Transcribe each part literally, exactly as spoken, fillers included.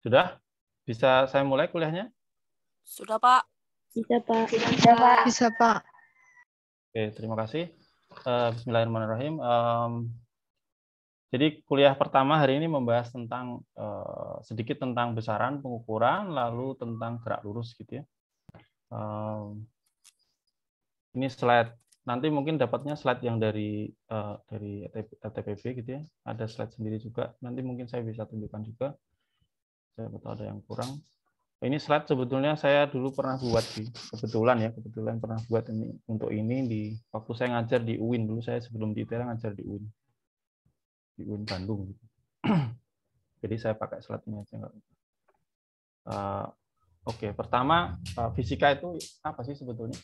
Sudah? Bisa saya mulai kuliahnya? Sudah, Pak. Bisa, Pak. Bisa, Pak. Bisa, Pak. Oke, terima kasih. Uh, Bismillahirrahmanirrahim. Um, jadi kuliah pertama hari ini membahas tentang uh, sedikit tentang besaran, pengukuran, lalu tentang gerak lurus gitu ya. Um, ini slide. Nanti mungkin dapatnya slide yang dari uh, dari L T P B gitu ya. Ada slide sendiri juga. Nanti mungkin saya bisa tunjukkan juga. Saya tahu ada yang kurang. Ini slide sebetulnya saya dulu pernah buat sih, kebetulan ya, kebetulan pernah buat ini untuk ini di waktu saya ngajar di U I N dulu, saya sebelum di I T E R A ngajar di U I N, di U I N Bandung. Jadi saya pakai slide ini aja nggak. Uh, Oke, okay. Pertama uh, fisika itu apa sih sebetulnya?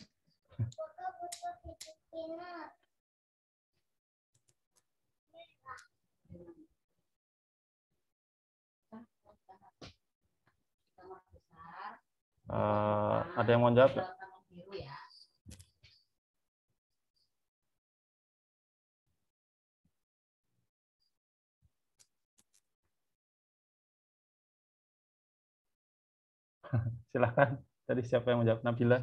Uh, ada yang mau jawab? Ya? Silahkan. Tadi siapa yang mau jawab? Nabila?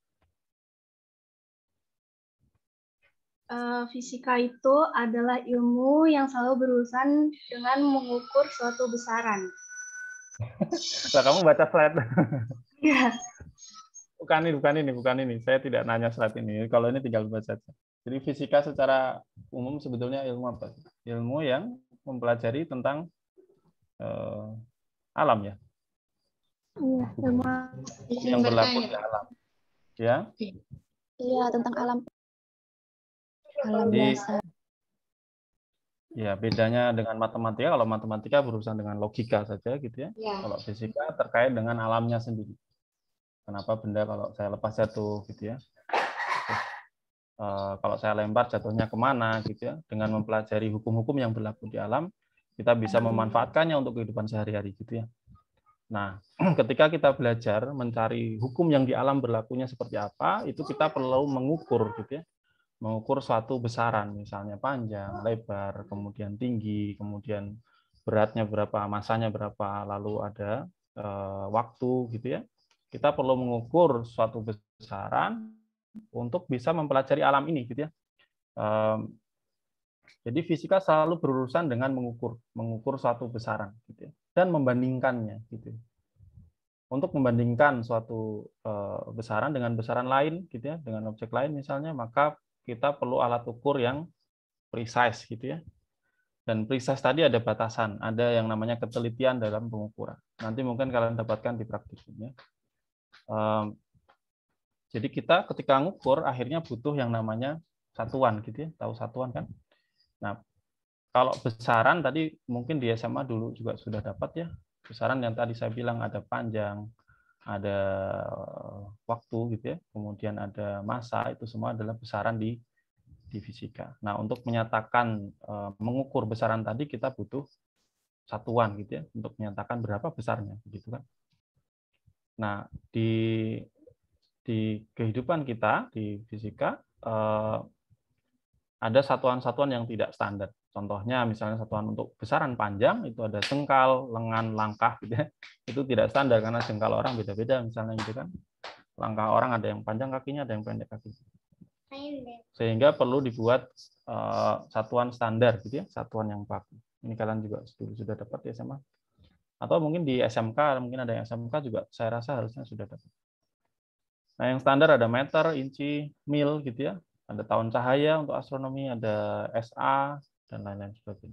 Uh, fisika itu adalah ilmu yang selalu berurusan dengan mengukur suatu besaran. Nah, kamu baca slide. Iya. Bukan ini, bukan ini, bukan ini. Saya tidak nanya slide ini. Kalau ini tinggal baca saja. Jadi fisika secara umum sebetulnya ilmu apa? Ilmu yang mempelajari tentang uh, alam ya. Iya, ilmu yang berlaku di alam. Ya. Iya, tentang alam. Alam Jadi, dasar. ya, bedanya dengan matematika, kalau matematika berurusan dengan logika saja gitu ya. Ya. Kalau fisika terkait dengan alamnya sendiri. Kenapa benda kalau saya lepas jatuh gitu ya. Terus, uh, kalau saya lempar jatuhnya kemana gitu ya. Dengan mempelajari hukum-hukum yang berlaku di alam, kita bisa memanfaatkannya untuk kehidupan sehari-hari gitu ya. Nah, ketika kita belajar mencari hukum yang di alam berlakunya seperti apa, itu kita perlu mengukur gitu ya. Mengukur suatu besaran, misalnya panjang, lebar, kemudian tinggi, kemudian beratnya berapa, masanya berapa, lalu ada e, waktu gitu ya. Kita perlu mengukur suatu besaran untuk bisa mempelajari alam ini gitu ya. E, jadi fisika selalu berurusan dengan mengukur, mengukur suatu besaran gitu ya, dan membandingkannya gitu. Untuk membandingkan suatu e, besaran dengan besaran lain gitu ya, dengan objek lain misalnya, maka kita perlu alat ukur yang precise gitu ya. Dan precise tadi ada batasan, ada yang namanya ketelitian dalam pengukuran. Nanti mungkin kalian dapatkan di praktikumnya. Um, jadi kita ketika ngukur akhirnya butuh yang namanya satuan gitu ya. Tahu satuan kan? Nah, kalau besaran tadi mungkin di S M A dulu juga sudah dapat ya. Besaran yang tadi saya bilang ada panjang, ada waktu gitu ya, kemudian ada massa, itu semua adalah besaran di di fisika. Nah, untuk menyatakan e, mengukur besaran tadi kita butuh satuan gitu ya, untuk menyatakan berapa besarnya gitu kan. Nah, di di kehidupan kita di fisika e, ada satuan-satuan yang tidak standar. Contohnya misalnya satuan untuk besaran panjang itu ada jengkal, lengan, langkah gitu ya. Itu tidak standar karena jengkal orang beda-beda misalnya gitu kan. Langkah orang ada yang panjang kakinya, ada yang pendek kakinya. Sehingga perlu dibuat uh, satuan standar gitu ya, satuan yang baku. Ini kalian juga dulu sudah dapat di S M A. Atau mungkin di S M K, mungkin ada yang S M K juga saya rasa harusnya sudah dapat. Nah, yang standar ada meter, inci, mil gitu ya. Ada tahun cahaya untuk astronomi, ada S A dan lain-lain sebagainya.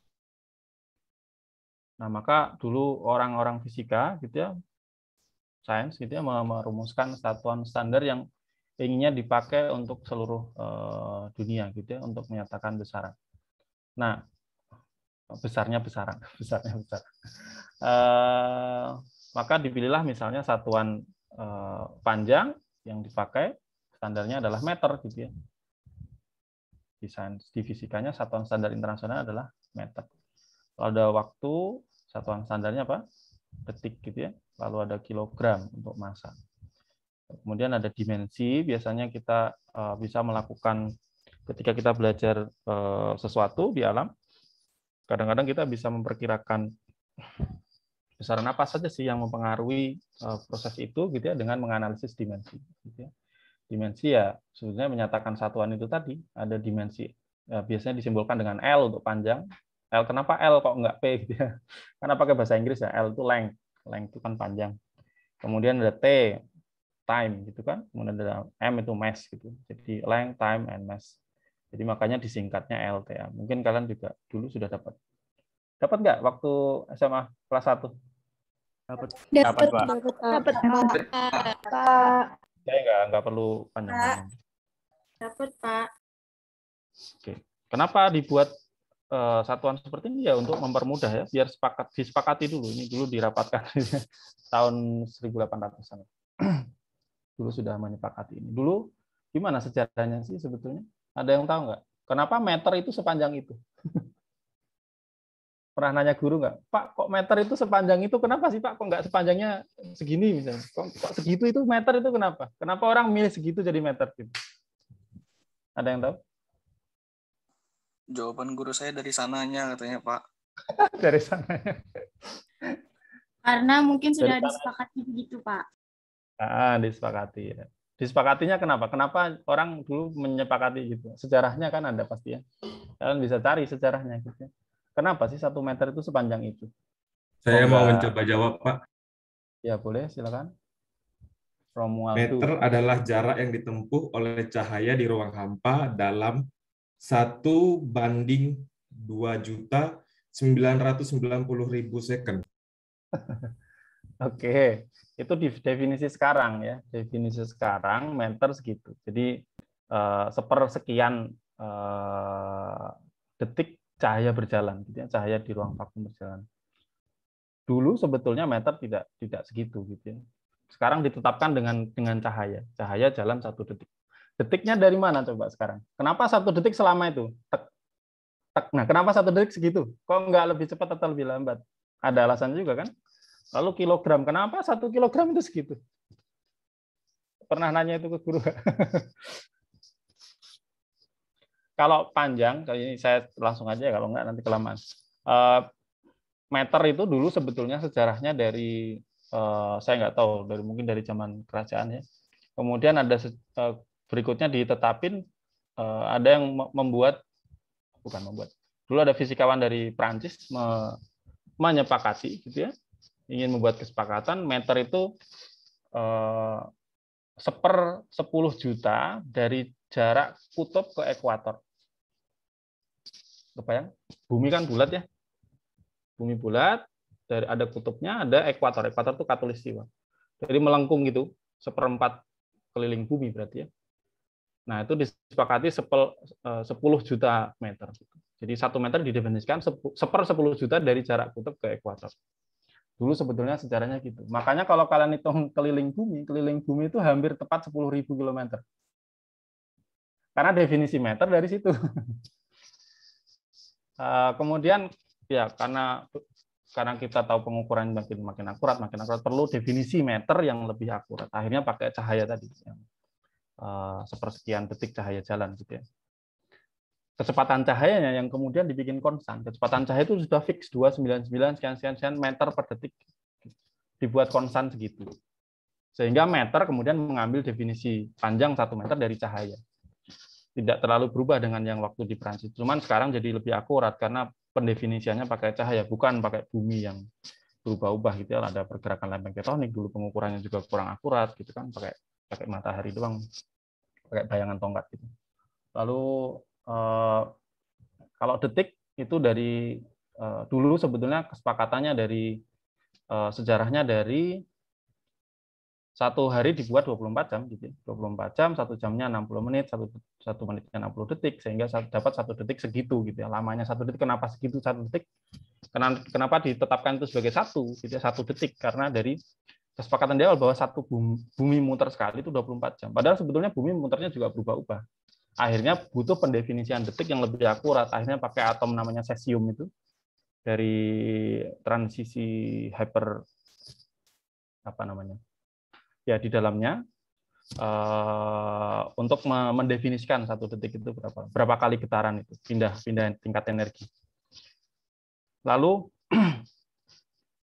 Nah, maka dulu orang-orang fisika gitu ya, sains gitu ya, merumuskan satuan standar yang inginnya dipakai untuk seluruh uh, dunia gitu ya, untuk menyatakan besaran. Nah, besarnya besaran, besarnya besar. Uh, maka dipilihlah misalnya satuan uh, panjang yang dipakai standarnya adalah meter gitu ya. Di sains, di fisikanya satuan standar internasional adalah meter. Lalu ada waktu, satuan standarnya apa? Detik gitu ya. Lalu ada kilogram untuk massa. Kemudian ada dimensi, biasanya kita uh, bisa melakukan ketika kita belajar uh, sesuatu di alam, kadang-kadang kita bisa memperkirakan besaran apa saja sih yang mempengaruhi uh, proses itu gitu ya dengan menganalisis dimensi. Gitu ya. Dimensi ya sebenarnya menyatakan satuan itu tadi ada dimensi ya, biasanya disimbolkan dengan L untuk panjang. L kenapa L kok nggak P gitu ya? Karena pakai bahasa Inggris ya L itu length, length itu kan panjang. Kemudian ada T time gitu kan, kemudian ada M itu mass gitu. Jadi length, time, and mass. Jadi makanya disingkatnya L T A. Mungkin kalian juga dulu sudah dapat. Dapat nggak waktu S M A kelas satu? Dapat. Dapat, Pak. Dapat, Pak. Saya nggak nggak perlu panjang-panjang. Dapat, Pak. Oke. Kenapa dibuat uh, satuan seperti ini ya untuk mempermudah ya, biar sepakat disepakati dulu. Ini dulu dirapatkan tahun seribu delapan ratusan. Dulu sudah menyepakati ini. Dulu gimana sejarahnya sih sebetulnya? Ada yang tahu nggak? Kenapa meter itu sepanjang itu? Pernah nanya guru nggak? Pak, kok meter itu sepanjang itu? Kenapa sih Pak? Kok nggak sepanjangnya segini misalnya? Kok, kok segitu itu meter itu kenapa? Kenapa orang milih segitu jadi meter? Gitu? Ada yang tahu? Jawaban guru saya dari sananya katanya Pak. Dari sananya. Karena mungkin sudah disepakati begitu Pak. Ah, disepakati ya. Disepakatinya kenapa? Kenapa orang dulu menyepakati gitu? Sejarahnya kan ada pasti ya. Kalian bisa cari sejarahnya gitu. Kenapa sih satu meter itu sepanjang itu? Saya oh, mau mencoba jawab, Pak. Ya boleh, silakan. Romuald Meter adalah jarak yang ditempuh oleh cahaya di ruang hampa dalam satu banding dua juta sembilan ratus sembilan puluh ribu second. Oke, itu definisi sekarang ya. Definisi sekarang meter segitu. Jadi uh, sepersekian uh, detik cahaya berjalan, gitu ya, cahaya di ruang vakum berjalan. Dulu sebetulnya meter tidak tidak segitu, gitu ya. Sekarang ditetapkan dengan dengan cahaya, cahaya jalan satu detik. Detiknya dari mana coba sekarang? Kenapa satu detik selama itu? Tek, tek. Nah, kenapa satu detik segitu? Kok nggak lebih cepat atau lebih lambat? Ada alasan juga kan? Lalu kilogram, kenapa satu kilogram itu segitu? Pernah nanya itu ke guru? Kalau panjang, kali ini saya langsung aja, kalau enggak nanti kelamaan. Uh, meter itu dulu sebetulnya sejarahnya dari, uh, saya nggak tahu, dari mungkin dari zaman kerajaan ya. Kemudian ada uh, berikutnya ditetapin, uh, ada yang membuat, bukan membuat, dulu ada fisikawan dari Prancis me, menyepakati, gitu ya, ingin membuat kesepakatan meter itu uh, seper sepuluh juta dari jarak kutub ke ekuator. Kebayang? Bumi kan bulat ya. Bumi bulat, dari ada kutubnya, ada ekuator. Ekuator itu khatulistiwa. Jadi melengkung gitu, seperempat keliling bumi berarti ya. Nah, itu disepakati sepuluh juta meter. Jadi satu meter didefinisikan seper sepuluh juta dari jarak kutub ke ekuator. Dulu sebetulnya sejarahnya gitu. Makanya kalau kalian hitung keliling bumi, keliling bumi itu hampir tepat sepuluh ribu kilometer. Karena definisi meter dari situ. Kemudian ya karena karena kita tahu pengukuran makin makin akurat, makin akurat perlu definisi meter yang lebih akurat. Akhirnya pakai cahaya tadi, yang uh, sepersekian detik cahaya jalan gitu ya. Kecepatan cahayanya yang kemudian dibikin konstan. Kecepatan cahaya itu sudah fix dua ratus sembilan puluh sembilan sekian sekian sekian meter per detik. Dibuat konstan segitu. Sehingga meter kemudian mengambil definisi panjang satu meter dari cahaya. Tidak terlalu berubah dengan yang waktu di Prancis. Cuman sekarang jadi lebih akurat karena pendefinisiannya pakai cahaya, bukan pakai bumi yang berubah-ubah gitu ya. Ada pergerakan lempeng tektonik, dulu pengukurannya juga kurang akurat gitu kan, pakai pakai matahari doang, pakai bayangan tongkat gitu. Lalu eh, kalau detik itu dari eh, dulu sebetulnya kesepakatannya dari eh, sejarahnya dari satu hari dibuat dua puluh empat jam gitu. dua puluh empat jam, satu jamnya enam puluh menit, satu satu menitnya enam puluh detik sehingga dapat satu detik segitu gitu ya. Lamanya satu detik, kenapa segitu satu detik? Kenapa ditetapkan itu sebagai satu gitu ya, satu detik karena dari kesepakatan di awal bahwa satu bumi, bumi muter sekali itu dua puluh empat jam. Padahal sebetulnya bumi muternya juga berubah-ubah. Akhirnya butuh pendefinisian detik yang lebih akurat. Akhirnya pakai atom namanya cesium itu dari transisi hyper apa namanya? Ya di dalamnya uh, untuk mendefinisikan satu detik itu berapa berapa kali getaran itu pindah pindah tingkat energi. Lalu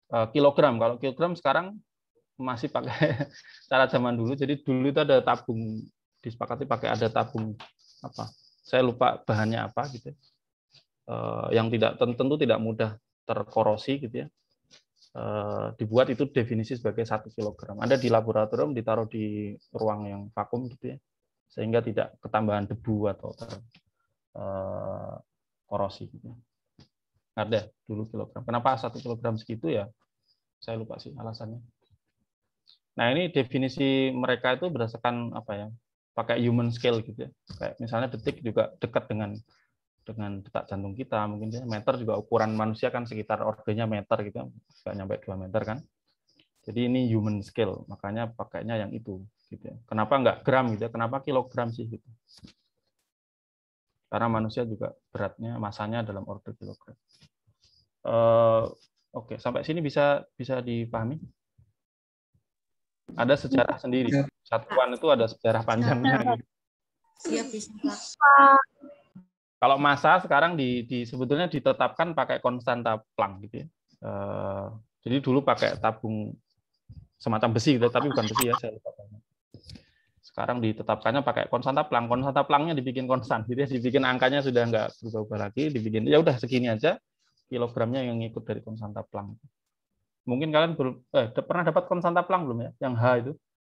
uh, kilogram. Kalau kilogram sekarang masih pakai cara zaman dulu. Jadi dulu itu ada tabung, disepakati pakai ada tabung apa? Saya lupa bahannya apa gitu. Uh, yang tidak tentu tidak mudah terkorosi gitu ya. Uh, dibuat itu definisi sebagai satu kilogram. Ada di laboratorium, ditaruh di ruang yang vakum gitu ya, sehingga tidak ketambahan debu atau ter, uh, korosi gitu. Ada dulu kilogram. Kenapa satu kilogram segitu ya? Saya lupa sih alasannya. Nah ini definisi mereka itu berdasarkan apa ya? Pakai human scale gitu ya. Kayak misalnya detik juga dekat dengan dengan detak jantung kita, mungkin ya. Meter juga ukuran manusia kan sekitar organnya meter gitu, nggak nyampe dua meter kan. Jadi ini human scale, makanya pakainya yang itu gitu ya. Kenapa nggak gram gitu ya? Kenapa kilogram sih gitu? Karena manusia juga beratnya, masanya dalam order kilogram. Uh, Oke, sampai sini bisa bisa dipahami? Ada sejarah sendiri. Satuan itu ada sejarah panjangnya. Gitu. Siap, bisa. Kalau massa sekarang di, di sebetulnya ditetapkan pakai konstanta Planck gitu ya. Uh, jadi dulu pakai tabung semacam besi gitu, tapi bukan besi ya, saya lupa. Sekarang ditetapkannya pakai konstanta Planck. Konstanta Planck-nya dibikin konstan, gitu ya, dibikin angkanya sudah nggak berubah-ubah lagi, dibikin ya udah segini aja, kilogramnya yang ngikut dari konstanta Planck. Mungkin kalian belum eh, pernah dapat konstanta Planck belum ya? Yang H itu.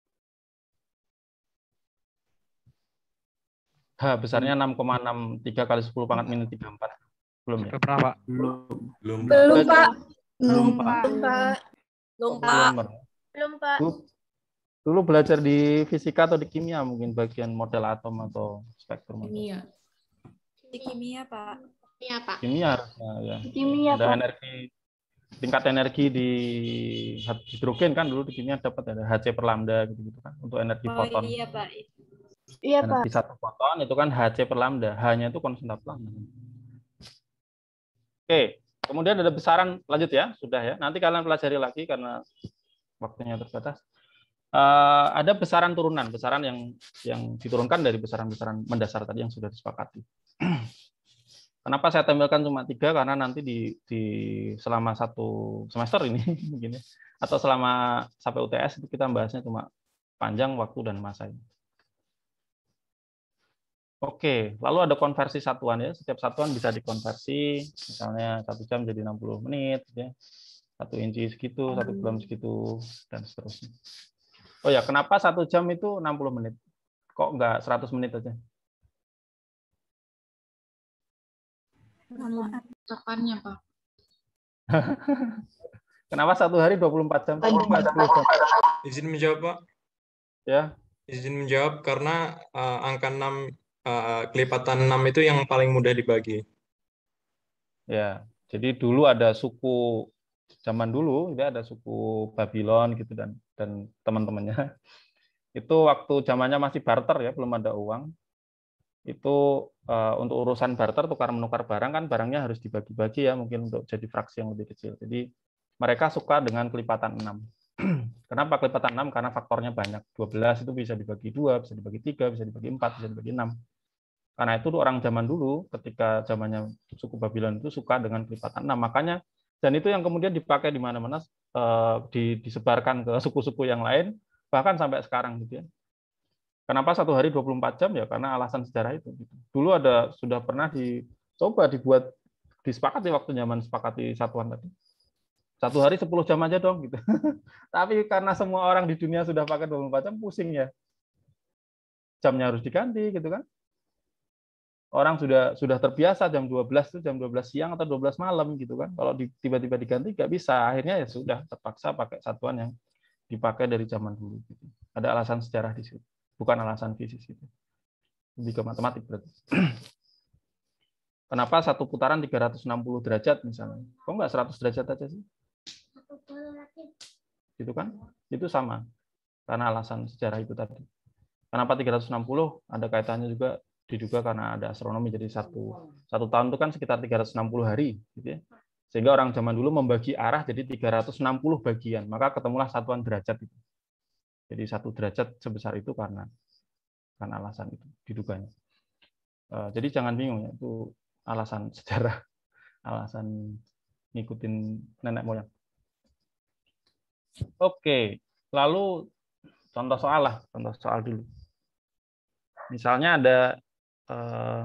H besarnya enam koma enam tiga kali sepuluh pangkat minus tiga puluh empat. Belum ya? Pernah, Pak? Belum. Belum, Pak. Belum, Pak. Belum, Pak. Pak. Belum, Pak. Dulu, dulu belajar di fisika atau di kimia mungkin bagian model atom atau spektrum. Kimia. Di kimia, Pak. Kimia, Pak. Kimia harusnya ya. Kimia, Ada Pak. energi, tingkat energi di hidrogen kan dulu di kimia dapat ada H C per lambda gitu-gitu kan untuk energi Oh foton. iya, Pak. Iya, Pak. Energi satu foton itu kan H C per lambda, H-nya itu konstanta Planck. Oke, kemudian ada besaran, lanjut ya, sudah ya. Nanti kalian pelajari lagi karena waktunya terbatas. Uh, ada besaran turunan, besaran yang yang diturunkan dari besaran-besaran mendasar tadi yang sudah disepakati. Kenapa saya tampilkan cuma tiga? Karena nanti di, di selama satu semester ini, mungkin ya, atau selama sampai U T S itu kita bahasnya cuma panjang waktu dan masa ini. Oke, lalu ada konversi satuan ya. Setiap satuan bisa dikonversi, misalnya satu jam jadi enam puluh menit, ya. Satu inci segitu, satu gram segitu, dan seterusnya. Oh ya, kenapa satu jam itu enam puluh menit? Kok nggak seratus menit aja? Kapannya, Pak? Kenapa satu hari dua puluh empat jam? Kok nggak sepuluh jam? Izin menjawab, Pak. Ya. Izin menjawab karena uh, angka enam, uh, kelipatan enam itu yang paling mudah dibagi. Ya, jadi dulu ada suku, zaman dulu ya ada suku Babylon gitu dan dan teman-temannya. Itu waktu zamannya masih barter ya, belum ada uang. Itu uh, untuk urusan barter, tukar menukar barang kan barangnya harus dibagi-bagi ya, mungkin untuk jadi fraksi yang lebih kecil. Jadi mereka suka dengan kelipatan enam. Kenapa kelipatan enam? Karena faktornya banyak. dua belas itu bisa dibagi dua, bisa dibagi tiga, bisa dibagi empat, bisa dibagi enam. Karena itu orang zaman dulu, ketika zamannya suku Babylon itu suka dengan kelipatan enam. Makanya, dan itu yang kemudian dipakai di mana-mana, eh, disebarkan ke suku-suku yang lain, bahkan sampai sekarang gitu ya. Kenapa satu hari dua puluh empat jam? Ya karena alasan sejarah itu. Dulu ada sudah pernah dicoba dibuat disepakati waktu zaman sepakati satuan tadi. Satu hari sepuluh jam aja dong gitu. Tapi karena semua orang di dunia sudah pakai dua puluh empat jam, pusing ya. Jamnya harus diganti gitu kan. Orang sudah sudah terbiasa jam dua belas itu jam dua belas siang atau dua belas malam gitu kan. Kalau tiba-tiba diganti nggak bisa. Akhirnya ya sudah terpaksa pakai satuan yang dipakai dari zaman dulu gitu. Ada alasan sejarah di situ. Bukan alasan fisik itu. Lebih ke matematik berarti. Kenapa satu putaran tiga ratus enam puluh derajat misalnya? Kok nggak seratus derajat aja sih? Gitu kan? Itu sama. Karena alasan sejarah itu tadi. Kenapa tiga ratus enam puluh? Ada kaitannya juga diduga karena ada astronomi. Jadi satu satu tahun itu kan sekitar tiga ratus enam puluh hari, gitu ya. Sehingga orang zaman dulu membagi arah jadi tiga ratus enam puluh bagian. Maka ketemulah satuan derajat itu. Jadi satu derajat sebesar itu karena karena alasan itu diduganya. Jadi jangan bingung ya, itu alasan sejarah, alasan ngikutin nenek moyang. Oke, lalu contoh soal lah, contoh soal dulu. Misalnya ada eh,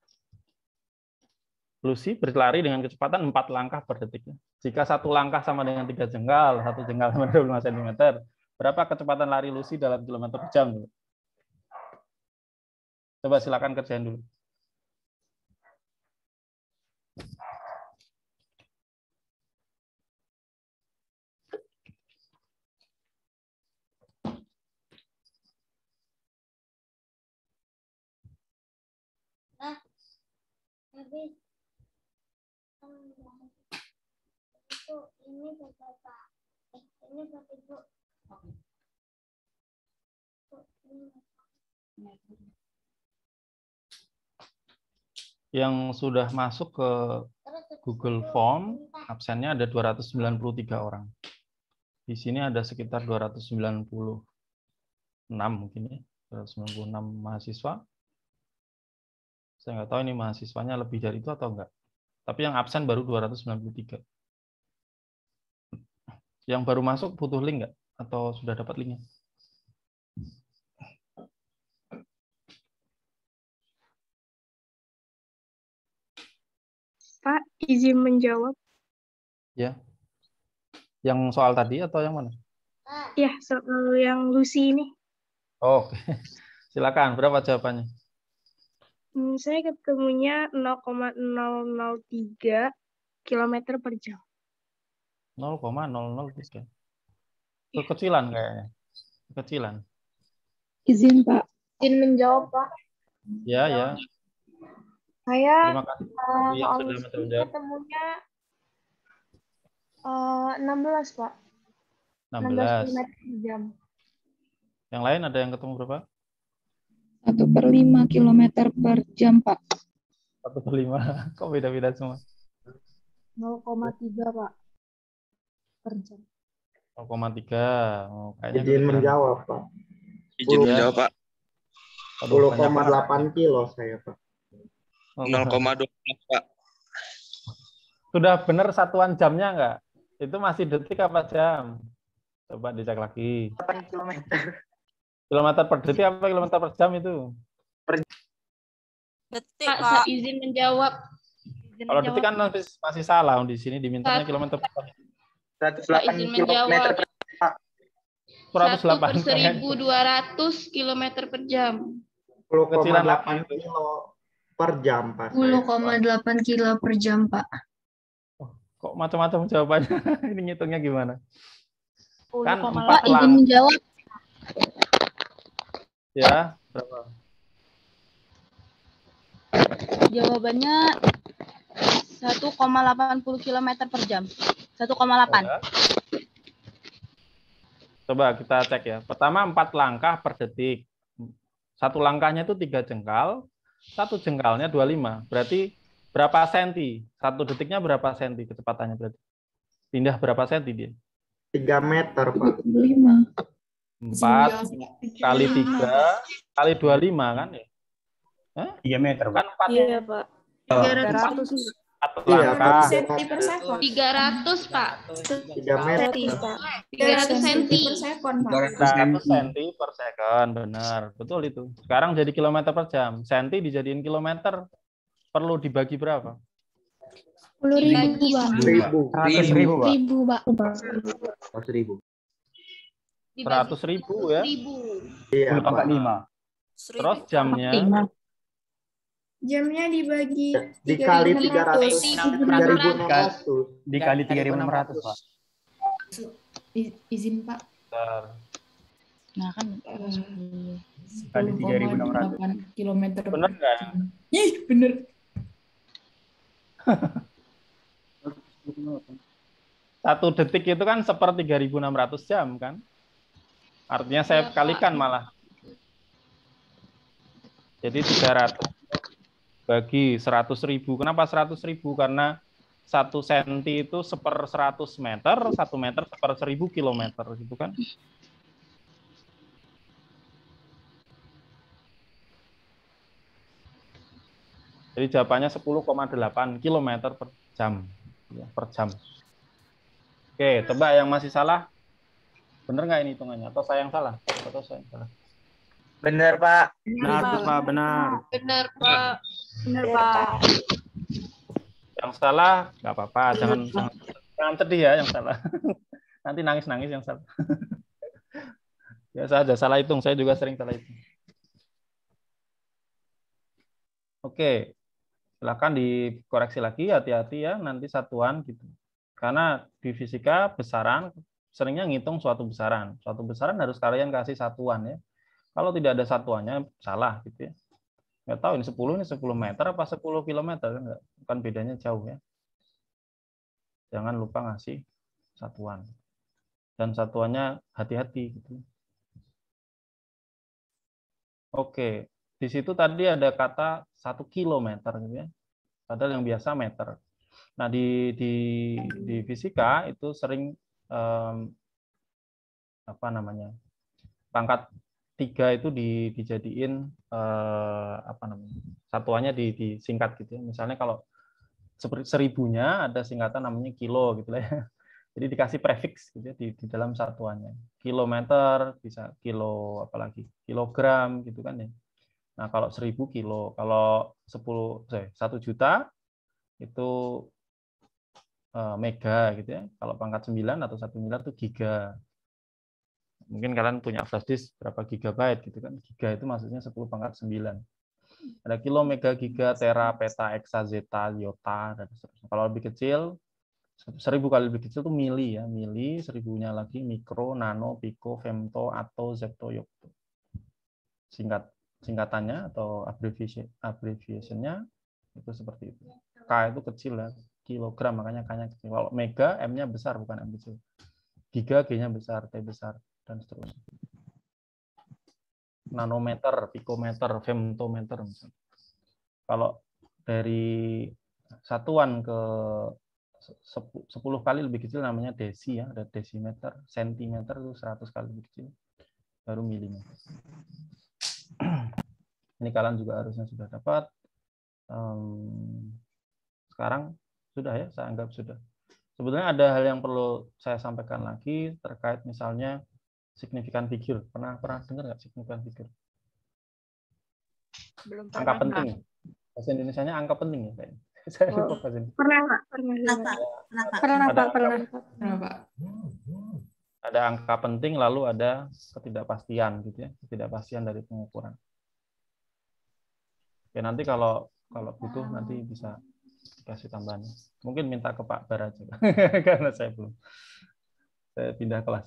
Lucy berlari dengan kecepatan empat langkah per detik. Jika satu langkah sama dengan tiga jengkal, satu jengkal sama dua puluh lima sentimeter, berapa kecepatan lari Lucy dalam kilometer per jam? Coba silakan kerjain dulu. Nah, habis itu ini berapa? Eh, ini berapa ibu? Yang sudah masuk ke Google Form, absennya ada dua ratus sembilan puluh tiga orang. Di sini ada sekitar dua ratus sembilan puluh enam mungkin ya, dua ratus sembilan puluh enam mahasiswa. Saya nggak tahu ini mahasiswanya lebih dari itu atau enggak. Tapi yang absen baru dua ratus sembilan puluh tiga. Yang baru masuk butuh link nggak? Atau sudah dapat linknya? Pak, izin menjawab. Ya. Yang soal tadi atau yang mana? Ya, soal yang Lucy ini. Oh, oke. Silakan. Berapa jawabannya? Hmm, saya ketemunya nol koma nol nol tiga kilometer per jam. nol koma nol nol tiga. Kekecilan kayaknya. Kekecilan. Izin, Pak. Izin menjawab, Pak. Ya, ya. Saya Terima kasih. uh, Yang soal sudah Lucy menjawab. ketemunya uh, enam belas, Pak. enam belas. kilometer per jam. Yang lain ada yang ketemu berapa? satu per lima kilometer per jam, Pak. satu per lima. Kok beda-beda semua? nol koma tiga, Pak. Per jam. nol koma tiga. Oh, kayaknya Izin menjawab, Pak. Izin menjawab, Pak. sepuluh koma delapan kilo saya, Pak. nol koma dua, Pak. Sudah benar satuan jamnya enggak? Itu masih detik apa jam? Coba dicek lagi. delapan kilometer. Kilometer per detik apa kilometer per jam itu? Detik, Pak, Pak. saya izin menjawab. Izin Kalau menjawab. detik kan masih, masih salah. Di sini dimintanya kilometer per jam. seratus Pak, delapan izin kilometer menjawab. per jam, Pak. seratus delapan satu per seribu dua ratus kilometer per jam. sepuluh koma Kecilan delapan lagi. kilo per jam, Pak. sepuluh koma delapan kilo per jam, Pak. Kok macam-macam jawabannya? Ini ngitungnya gimana? Kan Pak, empat izin lang. menjawab. Ya, berapa? Jawabannya satu koma delapan puluh kilometer per jam. satu koma delapan. Ya. Coba kita cek ya. Pertama empat langkah per detik. Satu langkahnya itu tiga jengkal, satu jengkalnya dua puluh lima. Berarti berapa senti? Satu detiknya berapa senti kecepatannya berarti? Pindah berapa senti dia? tiga meter, Pak. lima. empat kali tiga kali dua puluh lima kan ya? Hah? tiga meter, Pak. Kan empat. Iya, Pak. tiga ratus. Satu Iya, langkah. senti per sekon. tiga ratus, Pak. tiga meter. tiga ratus senti per sekon, Pak. tiga ratus senti per second, benar. Betul itu. Sekarang jadi kilometer per jam. Senti dijadiin kilometer perlu dibagi berapa? sepuluh ribu, Pak. Ribu. seratus ribu, Pak. Ribu, Pak. seratus ribu. seratus ribu ya. Ribu. Iya, sepuluh pangkat Pak. lima. Terus jamnya Jamnya dibagi Dikali tiga ratus. tiga ribu tiga ribu enam enam ratus. ratus. Dikali tiga ribu enam ratus, Pak. Izin, Pak. Bentar. Nah, kan Dikali tiga ribu enam ratus. kilometer per Bener nggak? jam. Ih, bener. Satu detik itu kan seper tiga ribu enam ratus jam kan? Artinya saya Iya, Pak. kalikan malah. Jadi tiga ratus bagi seratus ribu. Kenapa seratus ribu? Karena satu senti itu seper seratus meter, satu meter seper seribu kilometer, gitu kan? Jadi jawabannya sepuluh koma delapan kilometer per jam. Ya, per jam. Oke, tebak yang masih salah. Bener nggak ini hitungannya? Atau saya yang salah? Atau saya yang salah? Benar, Pak. Benar, Pak. Benar. Benar, Pak. Benar, Pak. Yang salah nggak apa-apa. Jangan, jangan jangan sedih ya yang salah. Nanti nangis-nangis yang salah. Biasa aja salah hitung. Saya juga sering salah hitung. Oke. Silakan dikoreksi lagi, hati-hati ya, nanti satuan gitu. Karena di fisika besaran seringnya ngitung suatu besaran. Suatu besaran harus kalian kasih satuan ya. Kalau tidak ada satuannya salah gitu ya. Nggak tahu ini sepuluh ini sepuluh meter apa sepuluh kilometer enggak. Bukan bedanya jauh ya. Jangan lupa ngasih satuan. Dan satuannya hati-hati gitu. Oke. Di situ tadi ada kata satu kilometer gitu ya. Padahal yang biasa meter. Nah, di di di fisika itu sering um, apa namanya? Pangkat tiga itu di, dijadiin uh, apa namanya? Satuannya di, disingkat gitu ya. Misalnya kalau seribunya ada singkatan namanya kilo gitu lah ya. Jadi dikasih prefiks gitu ya di, di dalam satuannya. Kilometer bisa kilo apalagi kilogram gitu kan ya. Nah, kalau seribu kilo, kalau sepuluh, sorry, satu juta itu uh, mega gitu ya. Kalau pangkat sembilan atau satu miliar itu giga. Mungkin kalian punya flash disk berapa gigabyte gitu kan. Giga itu maksudnya sepuluh pangkat sembilan. Ada kilo, mega, giga, tera, peta, eksa, zeta, iota, dan seterusnya. Kalau lebih kecil, seribu kali lebih kecil itu mili ya. Mili, seribunya lagi mikro, nano, piko, femto, ato, zepto, yokto. Singkat singkatannya atau abbreviation abbreviation-nya itu seperti itu. K itu kecil ya, kilogram makanya K-nya kecil. Kalau mega M-nya besar bukan M kecil. Giga G-nya besar, T besar dan seterusnya. Nanometer, pikometer, femtometer misalnya. Kalau dari satuan ke sepuluh kali lebih kecil namanya desi ya, ada desimeter, sentimeter itu seratus kali lebih kecil. Baru milimeter. Ini kalian juga harusnya sudah dapat. Um, sekarang sudah ya, saya anggap sudah. Sebetulnya ada hal yang perlu saya sampaikan lagi terkait misalnya signifikan figur. Pernah pernah dengar nggak signifikan figur? Belum Angka pernah. penting. Bahasa Indonesianya angka penting ya kayaknya. Saya lupa bahasa Indonesia. Pernah, Pak. Pernah. Kenapa? Pernah, Ada Pak. Pernah. Pernah, Pak. ada angka penting lalu ada ketidakpastian gitu ya, ketidakpastian dari pengukuran. Oke, nanti kalau kalau butuh nanti bisa dikasih tambahan. Mungkin minta ke Pak Bar aja karena saya belum. Saya pindah kelas.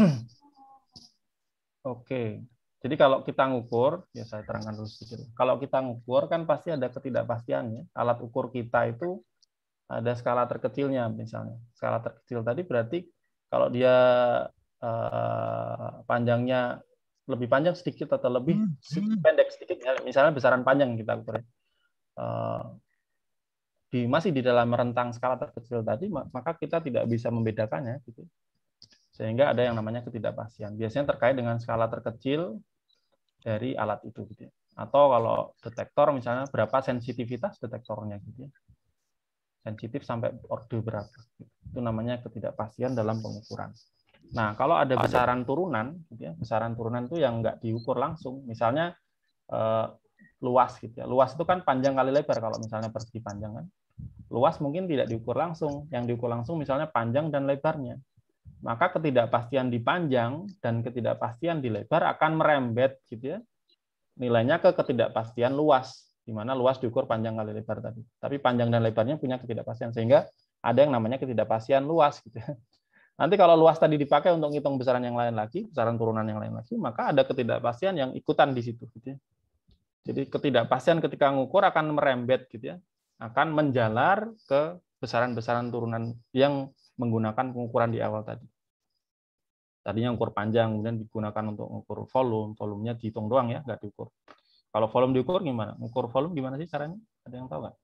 Oke. Jadi kalau kita ngukur, ya saya terangkan dulu sedikit. Kalau kita ngukur kan pasti ada ketidakpastiannya. Alat ukur kita itu ada skala terkecilnya misalnya. Skala terkecil tadi berarti kalau dia eh, panjangnya lebih panjang sedikit atau lebih pendek sedikit, misalnya besaran panjang kita ukur, eh, di masih di dalam rentang skala terkecil tadi, maka kita tidak bisa membedakannya, gitu. Sehingga ada yang namanya ketidakpastian. Biasanya terkait dengan skala terkecil dari alat itu, gitu. Atau kalau detektor misalnya berapa sensitivitas detektornya, gitu. Sensitif sampai order berapa. Itu namanya ketidakpastian dalam pengukuran. Nah, kalau ada besaran turunan, gitu ya, besaran turunan itu yang nggak diukur langsung. Misalnya eh, luas, gitu ya. Luas itu kan panjang kali lebar kalau misalnya persegi panjang kan. Luas mungkin tidak diukur langsung. Yang diukur langsung misalnya panjang dan lebarnya. Maka ketidakpastian di panjang dan ketidakpastian di lebar akan merembet, gitu ya. Nilainya ke ketidakpastian luas, di mana luas diukur panjang kali lebar tadi. Tapi panjang dan lebarnya punya ketidakpastian, sehingga ada yang namanya ketidakpastian luas. Gitu. Nanti kalau luas tadi dipakai untuk ngitung besaran yang lain lagi, besaran turunan yang lain lagi, maka ada ketidakpastian yang ikutan di situ. Gitu. Jadi ketidakpastian ketika ngukur akan merembet, gitu ya, akan menjalar ke besaran-besaran turunan yang menggunakan pengukuran di awal tadi. Tadinya ukur panjang, kemudian digunakan untuk mengukur volume, volumenya dihitung doang ya, nggak diukur. Kalau volume diukur gimana? Ukur volume gimana sih caranya? Ada yang tahu nggak?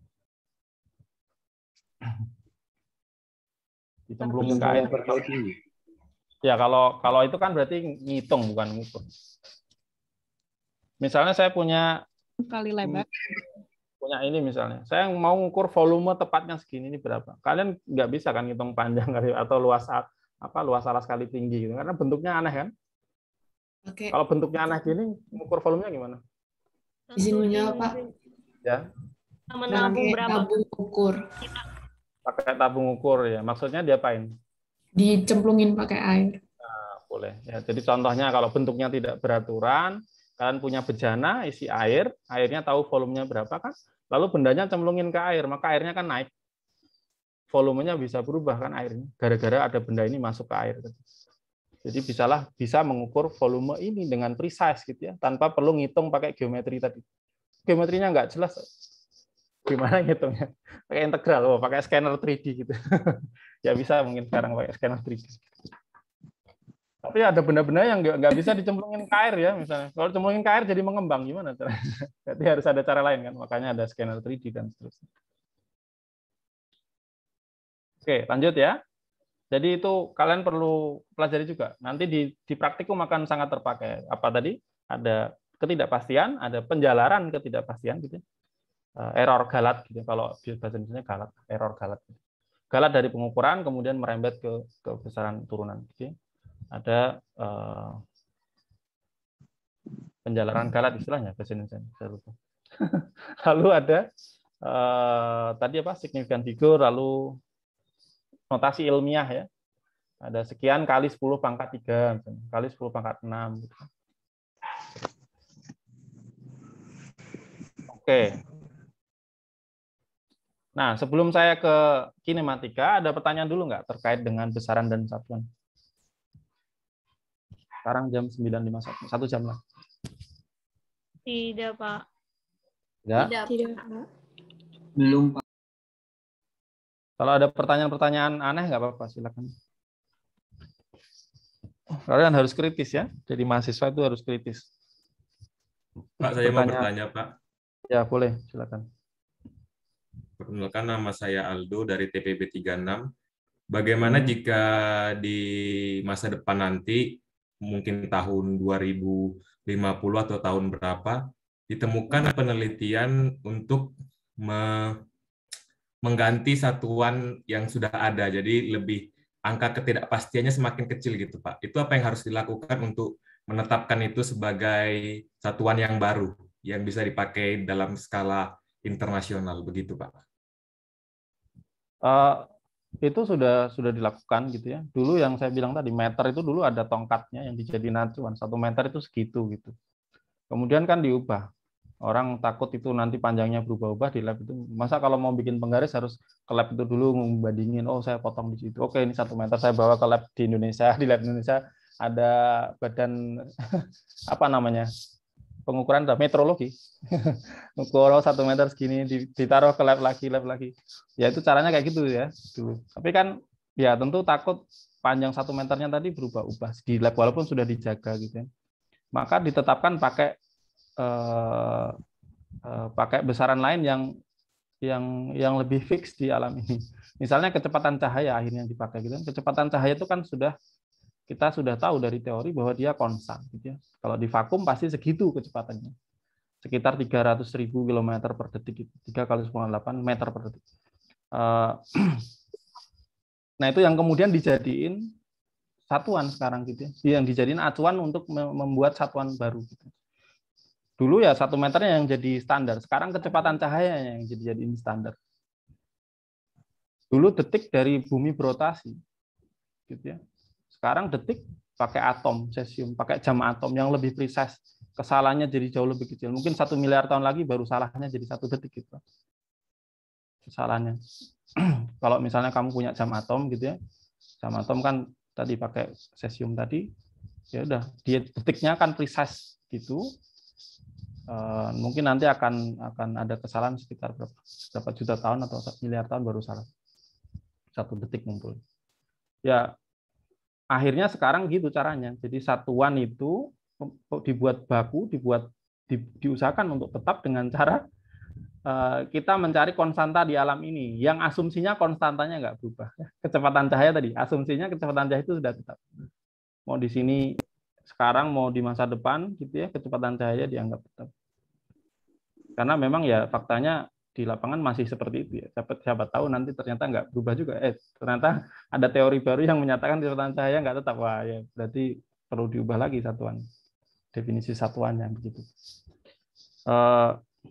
Dicemplungin ke air. Ya kalau kalau itu kan berarti ngitung bukan ngukur. Misalnya saya punya Kali lebar. Punya ini misalnya, saya mau ngukur volume tepatnya segini ini berapa? Kalian nggak bisa kan ngitung panjang kali atau luas apa luas alas kali tinggi gitu. Karena bentuknya aneh kan. Oke. Kalau bentuknya aneh gini, mengukur volumenya gimana? Izin menjawab, Pak. Ya. Pakai tabung ukur. Pakai tabung ukur ya. Maksudnya diapain? Dicemplungin pakai air. Nah, boleh. Ya, jadi contohnya kalau bentuknya tidak beraturan, kalian punya bejana isi air, airnya tahu volumenya berapa kan? Lalu bendanya cemplungin ke air, maka airnya kan naik. Volumenya bisa berubah kan airnya, gara-gara ada benda ini masuk ke air. Jadi bisalah bisa mengukur volume ini dengan precise gitu ya, tanpa perlu ngitung pakai geometri tadi. Geometrinya nggak jelas. Gimana ngitungnya? Pakai integral, oh, pakai scanner tiga D gitu. Ya bisa mungkin sekarang pakai scanner tiga D. Tapi ada benda-benda yang nggak bisa dicemplungin ke air ya, misalnya. Kalau cemplungin ke air jadi mengembang, gimana caranya? Berarti harus ada cara lain kan, makanya ada scanner tiga D dan seterusnya. Oke, lanjut ya. Jadi itu kalian perlu pelajari juga. Nanti di, di praktikum akan sangat terpakai. Apa tadi? Ada ketidakpastian, ada penjalaran ketidakpastian gitu. Error galat gitu. Kalau di bahasa Indonesia galat, error galat. Galat dari pengukuran kemudian merembet ke kebesaran turunan gitu. Ada uh, penjalaran galat istilahnya bahasa Indonesia. Lalu ada uh, tadi apa? Signifikan figur, lalu notasi ilmiah ya. Ada sekian kali sepuluh pangkat tiga, kali sepuluh pangkat enam. Gitu. Oke. Nah, sebelum saya ke kinematika, ada pertanyaan dulu nggak terkait dengan besaran dan satuan? Sekarang jam sembilan lima puluh satu, satu jam lah. Tidak, Pak. Tidak? Tidak, Pak. Belum, Pak. Kalau ada pertanyaan-pertanyaan aneh, nggak apa-apa, silakan. Kalian harus kritis ya. Jadi mahasiswa itu harus kritis. Pak, saya mau bertanya, Pak. Ya, boleh, silakan. Perkenalkan, nama saya Aldo dari T P B tiga puluh enam. Bagaimana hmm. jika di masa depan nanti, mungkin tahun dua ribu lima puluh atau tahun berapa, ditemukan penelitian untuk me mengganti satuan yang sudah ada, jadi lebih angka ketidakpastiannya semakin kecil gitu, Pak. Itu apa yang harus dilakukan untuk menetapkan itu sebagai satuan yang baru, yang bisa dipakai dalam skala internasional, begitu, Pak? Uh, itu sudah sudah dilakukan gitu ya. Dulu yang saya bilang tadi, meter itu dulu ada tongkatnya yang dijadiin acuan. Satu meter itu segitu gitu. Kemudian kan diubah. Orang takut itu nanti panjangnya berubah-ubah di lab itu. Masa kalau mau bikin penggaris harus ke lab itu dulu membandingin, oh saya potong di situ. Oke, ini satu meter saya bawa ke lab di Indonesia. Di lab Indonesia ada badan apa namanya? Pengukuran ada metrologi. Ukur satu meter segini ditaruh ke lab lagi, lab lagi. Ya itu caranya kayak gitu ya dulu. Tapi kan ya tentu takut panjang satu meternya tadi berubah-ubah di lab walaupun sudah dijaga gitu ya. Maka ditetapkan pakai Uh, uh, pakai besaran lain yang yang yang lebih fix di alam ini. Misalnya kecepatan cahaya akhirnya dipakai gitu. Kecepatan cahaya itu kan sudah kita sudah tahu dari teori bahwa dia konstan gitu ya. Kalau di vakum pasti segitu kecepatannya. Sekitar tiga ratus ribu kilometer per detik itu, tiga kali sepuluh delapan meter per detik. Uh, nah, itu yang kemudian dijadiin satuan sekarang gitu ya. Yang dijadiin acuan untuk membuat satuan baru gitu. Dulu ya satu meternya yang jadi standar. Sekarang kecepatan cahaya yang jadi jadi standar. Dulu detik dari bumi berotasi, gitu ya. Sekarang detik pakai atom cesium, pakai jam atom yang lebih precise. Kesalahannya jadi jauh lebih kecil. Mungkin satu miliar tahun lagi baru salahnya jadi satu detik gitu. Kesalahannya. Kalau misalnya kamu punya jam atom gitu ya, jam atom kan tadi pakai cesium tadi, ya udah dia detiknya kan precise gitu. Uh, mungkin nanti akan akan ada kesalahan sekitar berapa, berapa juta tahun atau miliar tahun baru salah satu detik muncul. Ya akhirnya sekarang gitu caranya. Jadi satuan itu dibuat baku, dibuat di, diusahakan untuk tetap dengan cara uh, kita mencari konstanta di alam ini yang asumsinya konstantanya nggak berubah. Kecepatan cahaya tadi, asumsinya kecepatan cahaya itu sudah tetap. Mau di sini sekarang mau di masa depan gitu ya, kecepatan cahaya dianggap tetap. Karena memang ya faktanya di lapangan masih seperti itu ya. Siapa, siapa tahu nanti ternyata nggak berubah juga. Eh, ternyata ada teori baru yang menyatakan kecepatan cahaya nggak tetap. Wah, ya berarti perlu diubah lagi satuan. Definisi satuannya begitu. Eh,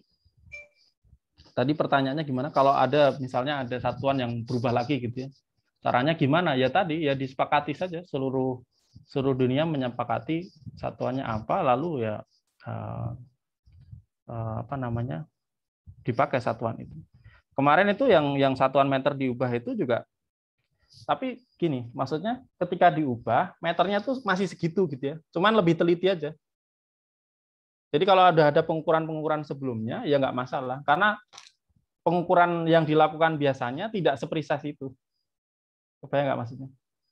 tadi pertanyaannya gimana? Kalau ada misalnya ada satuan yang berubah lagi gitu ya. Caranya gimana? Ya tadi ya disepakati saja seluruh seluruh dunia menyepakati satuannya apa, lalu ya eh, eh, apa namanya? dipakai satuan itu. Kemarin itu yang yang satuan meter diubah itu juga, tapi gini, maksudnya ketika diubah meternya tuh masih segitu gitu ya, cuman lebih teliti aja. Jadi kalau ada ada pengukuran-pengukuran sebelumnya ya nggak masalah, karena pengukuran yang dilakukan biasanya tidak sepresis itu. Kebayang nggak maksudnya?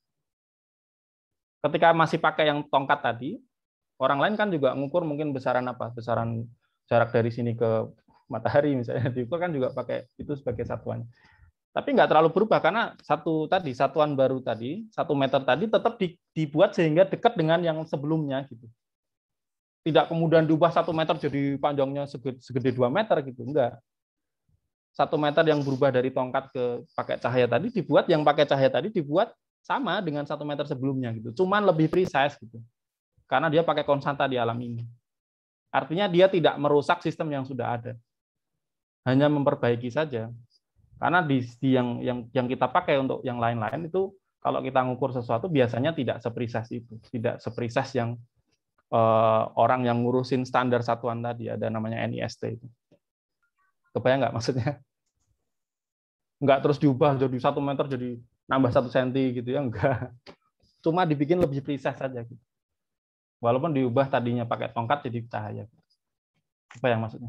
Ketika masih pakai yang tongkat tadi, orang lain kan juga ngukur mungkin besaran apa, besaran jarak dari sini ke matahari misalnya, diukur kan juga pakai itu sebagai satuan. Tapi nggak terlalu berubah karena satu tadi satuan baru tadi satu meter tadi tetap dibuat sehingga dekat dengan yang sebelumnya gitu. Tidak kemudian diubah satu meter jadi panjangnya segede, segede dua meter gitu, enggak. Satu meter yang berubah dari tongkat ke pakai cahaya tadi dibuat yang pakai cahaya tadi dibuat sama dengan satu meter sebelumnya gitu. Cuman lebih precise gitu. Karena dia pakai konstanta di alam ini. Artinya dia tidak merusak sistem yang sudah ada. Hanya memperbaiki saja. Karena di, di yang yang yang kita pakai untuk yang lain-lain itu kalau kita ngukur sesuatu biasanya tidak sepresis itu, tidak sepresis yang eh, orang yang ngurusin standar satuan tadi, ada namanya N I S T itu. Kebayang nggak maksudnya? Nggak terus diubah jadi satu meter jadi nambah satu senti gitu ya, enggak. Cuma dibikin lebih precise saja gitu. Walaupun diubah tadinya pakai tongkat jadi cahaya. Apa yang maksudnya?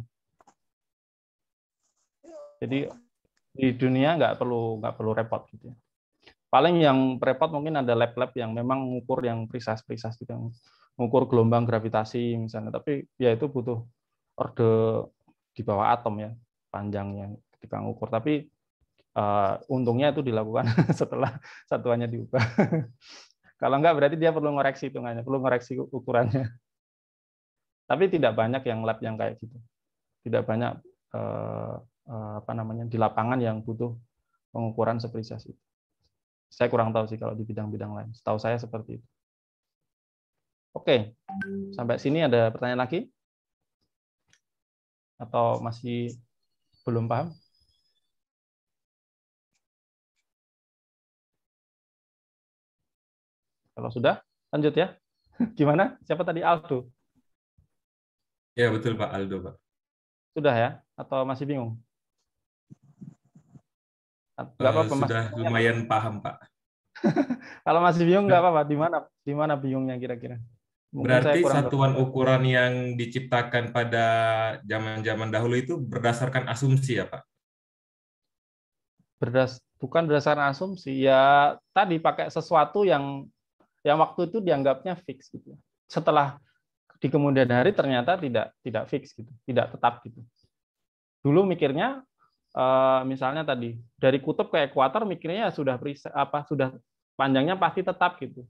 Jadi di dunia nggak perlu nggak perlu repot gitu ya. Paling yang repot mungkin ada lab-lab yang memang mengukur yang precise-precise gitu, yang mengukur gelombang gravitasi misalnya. Tapi ya itu butuh orde di bawah atom ya panjangnya ketika mengukur. Tapi uh, untungnya itu dilakukan setelah satuannya diubah. Kalau enggak berarti dia perlu ngoreksi hitungannya, perlu ngoreksi ukurannya. Tapi tidak banyak yang lab yang kayak gitu. Tidak banyak uh, apa namanya di lapangan yang butuh pengukuran sepresis itu. Saya kurang tahu sih kalau di bidang-bidang lain. Setahu saya seperti itu. Oke, sampai sini ada pertanyaan lagi? Atau masih belum paham? Kalau sudah, lanjut ya. Gimana? Siapa tadi? Aldo? Ya, betul Pak, Aldo, Pak. Sudah ya? Atau masih bingung? Nggak apa-apa, uh, sudah Mas. Lumayan paham, Pak. Kalau masih bingung nggak apa-apa. Di mana di mana bingungnya kira-kira? Berarti satuan ukuran yang diciptakan pada zaman-zaman dahulu itu berdasarkan asumsi ya, Pak? Berdas bukan berdasarkan asumsi. Ya tadi pakai sesuatu yang yang waktu itu dianggapnya fix gitu. Setelah di kemudian hari ternyata tidak tidak fix gitu, tidak tetap gitu. Dulu mikirnya misalnya tadi dari kutub ke ekuator mikirnya sudah apa sudah panjangnya pasti tetap gitu.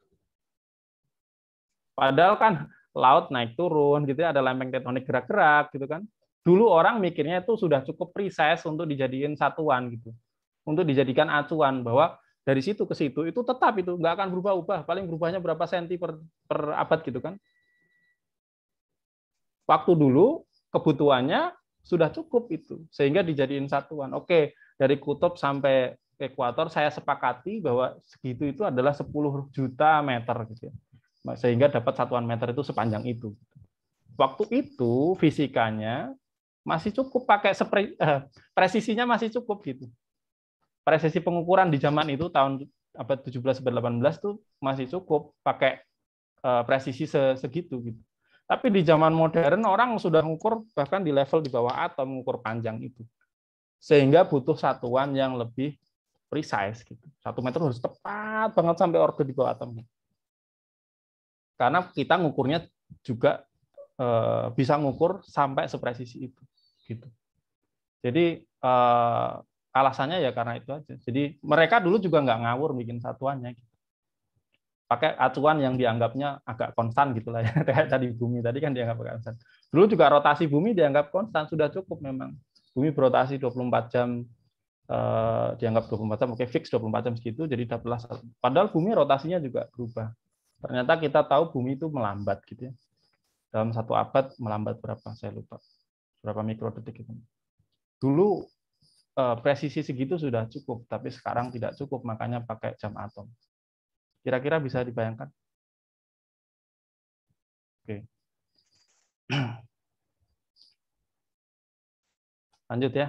Padahal kan laut naik turun gitu ya, ada lempeng tektonik gerak-gerak gitu kan. Dulu orang mikirnya itu sudah cukup precise untuk dijadiin satuan gitu. Untuk dijadikan acuan bahwa dari situ ke situ itu tetap itu nggak akan berubah-ubah, paling berubahnya berapa senti per, per abad gitu kan. Waktu dulu kebutuhannya sudah cukup itu, sehingga dijadiin satuan. Oke, dari kutub sampai ekuator saya sepakati bahwa segitu itu adalah sepuluh juta meter gitu ya. Sehingga dapat satuan meter itu sepanjang itu. Waktu itu fisikanya masih cukup pakai sepre, eh, presisinya masih cukup gitu. Presisi pengukuran di zaman itu tahun abad tujuh belas sampai delapan belas tuh masih cukup pakai eh, presisi segitu gitu. Tapi di zaman modern orang sudah mengukur bahkan di level di bawah atom mengukur panjang itu. Sehingga butuh satuan yang lebih precise gitu. Satu meter harus tepat banget sampai orde di bawah atom. Karena kita ngukurnya juga eh, bisa ngukur sampai sepresisi itu gitu. Jadi eh, alasannya ya karena itu aja. Jadi mereka dulu juga nggak ngawur bikin satuannya gitu. Pakai acuan yang dianggapnya agak konstan gitulah ya. Kayak tadi bumi tadi kan dianggap konstan. Dulu juga rotasi bumi dianggap konstan, sudah cukup memang. bumi berotasi dua puluh empat jam, eh, dianggap dua puluh empat jam, oke, fix dua puluh empat jam segitu, jadi dapatlah satu. Padahal bumi rotasinya juga berubah. Ternyata kita tahu bumi itu melambat gitu ya. Dalam satu abad melambat berapa? Saya lupa. Berapa mikrodetik itu. Dulu eh, presisi segitu sudah cukup, tapi sekarang tidak cukup, makanya pakai jam atom. Kira-kira bisa dibayangkan? Oke. Lanjut ya.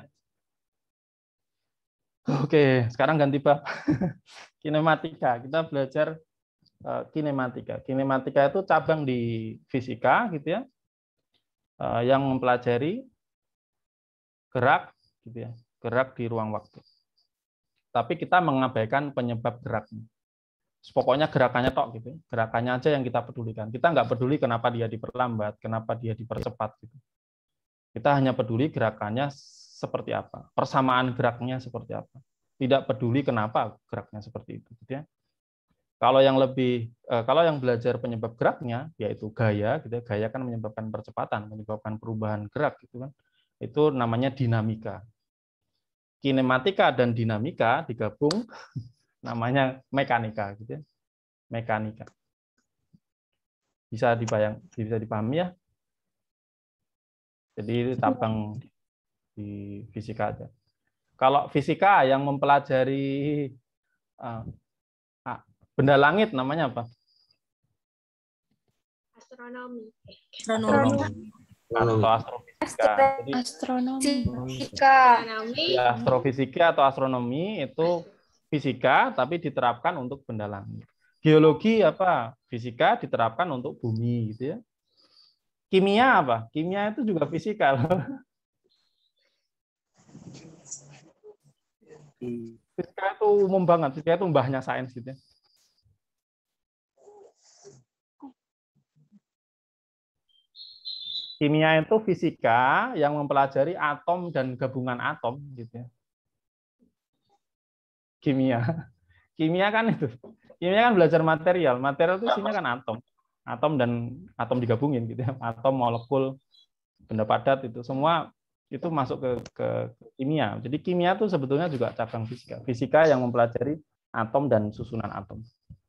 Oke, sekarang ganti bab. Kinematika. Kita belajar uh, kinematika. Kinematika itu cabang di fisika gitu ya. Uh, yang mempelajari gerak gitu ya. Gerak di ruang waktu. Tapi kita mengabaikan penyebab geraknya. Pokoknya gerakannya tok gitu. Gerakannya aja yang kita pedulikan. Kita nggak peduli kenapa dia diperlambat, kenapa dia dipercepat gitu. Kita hanya peduli gerakannya seperti apa, persamaan geraknya seperti apa. Tidak peduli kenapa geraknya seperti itu, gitu ya. Kalau yang lebih, kalau yang belajar penyebab geraknya, yaitu gaya, gitu ya. Gaya kan menyebabkan percepatan, menyebabkan perubahan gerak, gitu kan. Itu namanya dinamika. Kinematika dan dinamika digabung, namanya mekanika, gitu ya. Mekanika. Bisa dibayang, bisa dipahami ya. Jadi cabang di fisika aja. Kalau fisika yang mempelajari uh, uh, benda langit namanya apa? Astronomi. Astronomi. Atau astrofisika. Jadi, Astronomi. ya, astrofisika atau astronomi itu fisika tapi diterapkan untuk benda langit. Geologi apa? Fisika diterapkan untuk bumi, gitu ya. Kimia apa? Kimia itu juga fisika. Fisika itu umum banget. Fisika itu mbahnya sains gitu ya. Kimia itu fisika yang mempelajari atom dan gabungan atom gitu ya. Kimia. Kimia kan itu. Kimia kan belajar material. Material itu isinya kan atom. Atom dan atom digabungin gitu ya. Atom, molekul, benda padat itu semua itu masuk ke, ke, ke kimia. Jadi kimia itu sebetulnya juga cabang fisika. Fisika yang mempelajari atom dan susunan atom.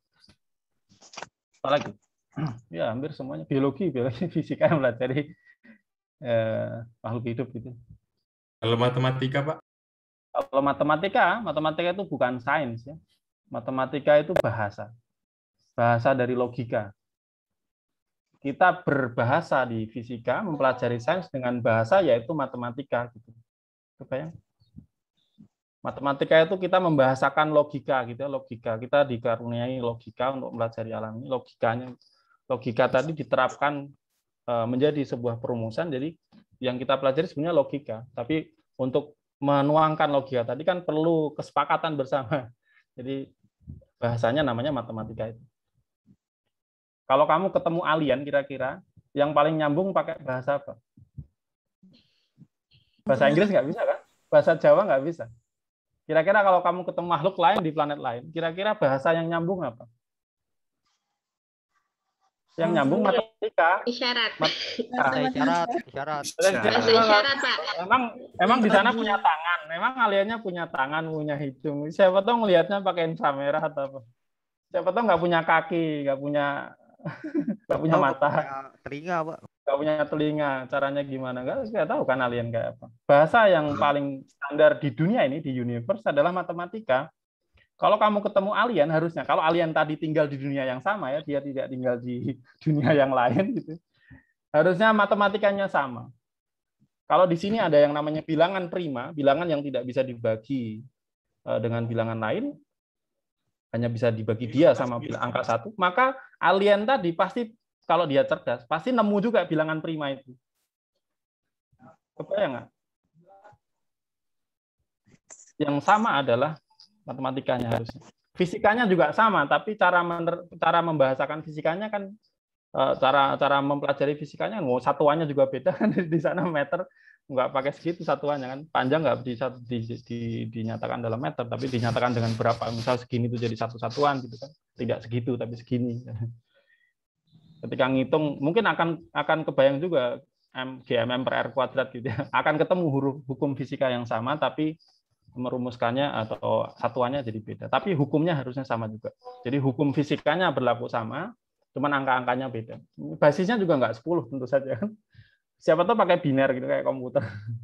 Apa lagi? Ya, hampir semuanya. Biologi, biologi, fisika yang mempelajari eh, makhluk hidup gitu. Kalau matematika, Pak? Kalau matematika, matematika itu bukan sains ya. Matematika itu bahasa. Bahasa dari logika. Kita berbahasa di fisika, mempelajari sains dengan bahasa yaitu matematika gitu. Kebayang? Matematika itu kita membahasakan logika gitu ya, logika. Kita dikaruniai logika untuk mempelajari alam ini, logikanya. Logika tadi diterapkan menjadi sebuah perumusan, jadi yang kita pelajari sebenarnya logika. Tapi untuk menuangkan logika tadi kan perlu kesepakatan bersama. Jadi bahasanya namanya matematika itu. Kalau kamu ketemu alien kira-kira yang paling nyambung pakai bahasa apa? Bahasa Inggris nggak bisa kan? Bahasa Jawa nggak bisa. Kira-kira kalau kamu ketemu makhluk lain di planet lain, kira-kira bahasa yang nyambung apa? Yang nyambung matematika. Isyarat. Bahasa isyarat, isyarat. Bahasa isyarat, Pak. Emang emang di sana punya tangan, memang aliennya punya tangan, punya hidung. Siapa tahu ngelihatnya pakai inframerah atau apa? Siapa tahu nggak punya kaki, nggak punya nggak punya mata, telinga, Pak. Nggak punya telinga. Caranya gimana? Nggak, nggak tahu kan alien kayak apa. Bahasa yang paling standar di dunia ini, di universe adalah matematika. Kalau kamu ketemu alien, harusnya kalau alien tadi tinggal di dunia yang sama ya, dia tidak tinggal di dunia yang lain gitu. Harusnya matematikanya sama. Kalau di sini ada yang namanya bilangan prima, bilangan yang tidak bisa dibagi dengan bilangan lain, hanya bisa dibagi dia sama angka satu, maka alien tadi pasti kalau dia cerdas, pasti nemu juga bilangan prima itu. Kebayang nggak? Yang sama adalah matematikanya harusnya. Fisikanya juga sama, tapi cara mener, cara membahasakan fisikanya kan cara cara mempelajari fisikanya, mau satuannya juga beda kan di sana meter nggak pakai segitu satuannya kan, panjang nggak bisa di, di, di, dinyatakan dalam meter, tapi dinyatakan dengan berapa, misal segini itu jadi satu satuan gitu kan, tidak segitu tapi segini. Ketika ngitung mungkin akan akan kebayang juga M, G M M per R kuadrat gitu ya. Akan ketemu huruf hukum fisika yang sama, tapi merumuskannya atau satuannya jadi beda. Tapi hukumnya harusnya sama juga. Jadi hukum fisikanya berlaku sama, cuman angka-angkanya beda. Basisnya juga nggak sepuluh tentu saja kan. Siapa tahu pakai biner gitu kayak komputer.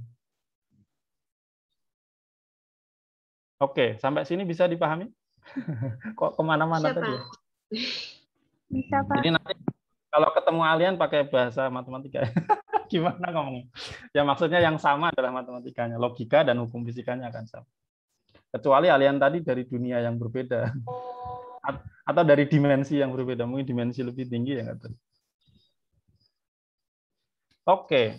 Oke, sampai sini bisa dipahami? Kok kemana-mana tadi ya? Bisa, Pak. Jadi nanti kalau ketemu alien pakai bahasa matematika. Gimana ngomongnya? Ya maksudnya yang sama adalah matematikanya. Logika dan hukum fisikanya akan sama. Kecuali alien tadi dari dunia yang berbeda. Atau dari dimensi yang berbeda. Mungkin dimensi lebih tinggi ya. Oke.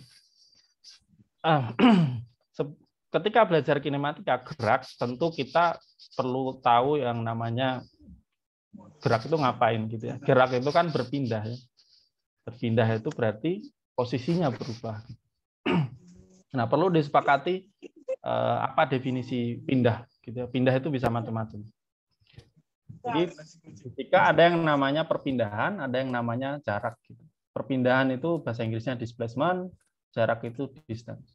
Ketika belajar kinematika gerak, tentu kita perlu tahu yang namanya gerak itu ngapain gitu ya. Gerak itu kan berpindah ya. Berpindah itu berarti posisinya berubah. Nah, perlu disepakati eh, apa definisi pindah gitu ya. Pindah itu bisa macam-macam. Jadi ketika ada yang namanya perpindahan, ada yang namanya jarak gitu. Perpindahan itu bahasa Inggrisnya displacement, jarak itu distance.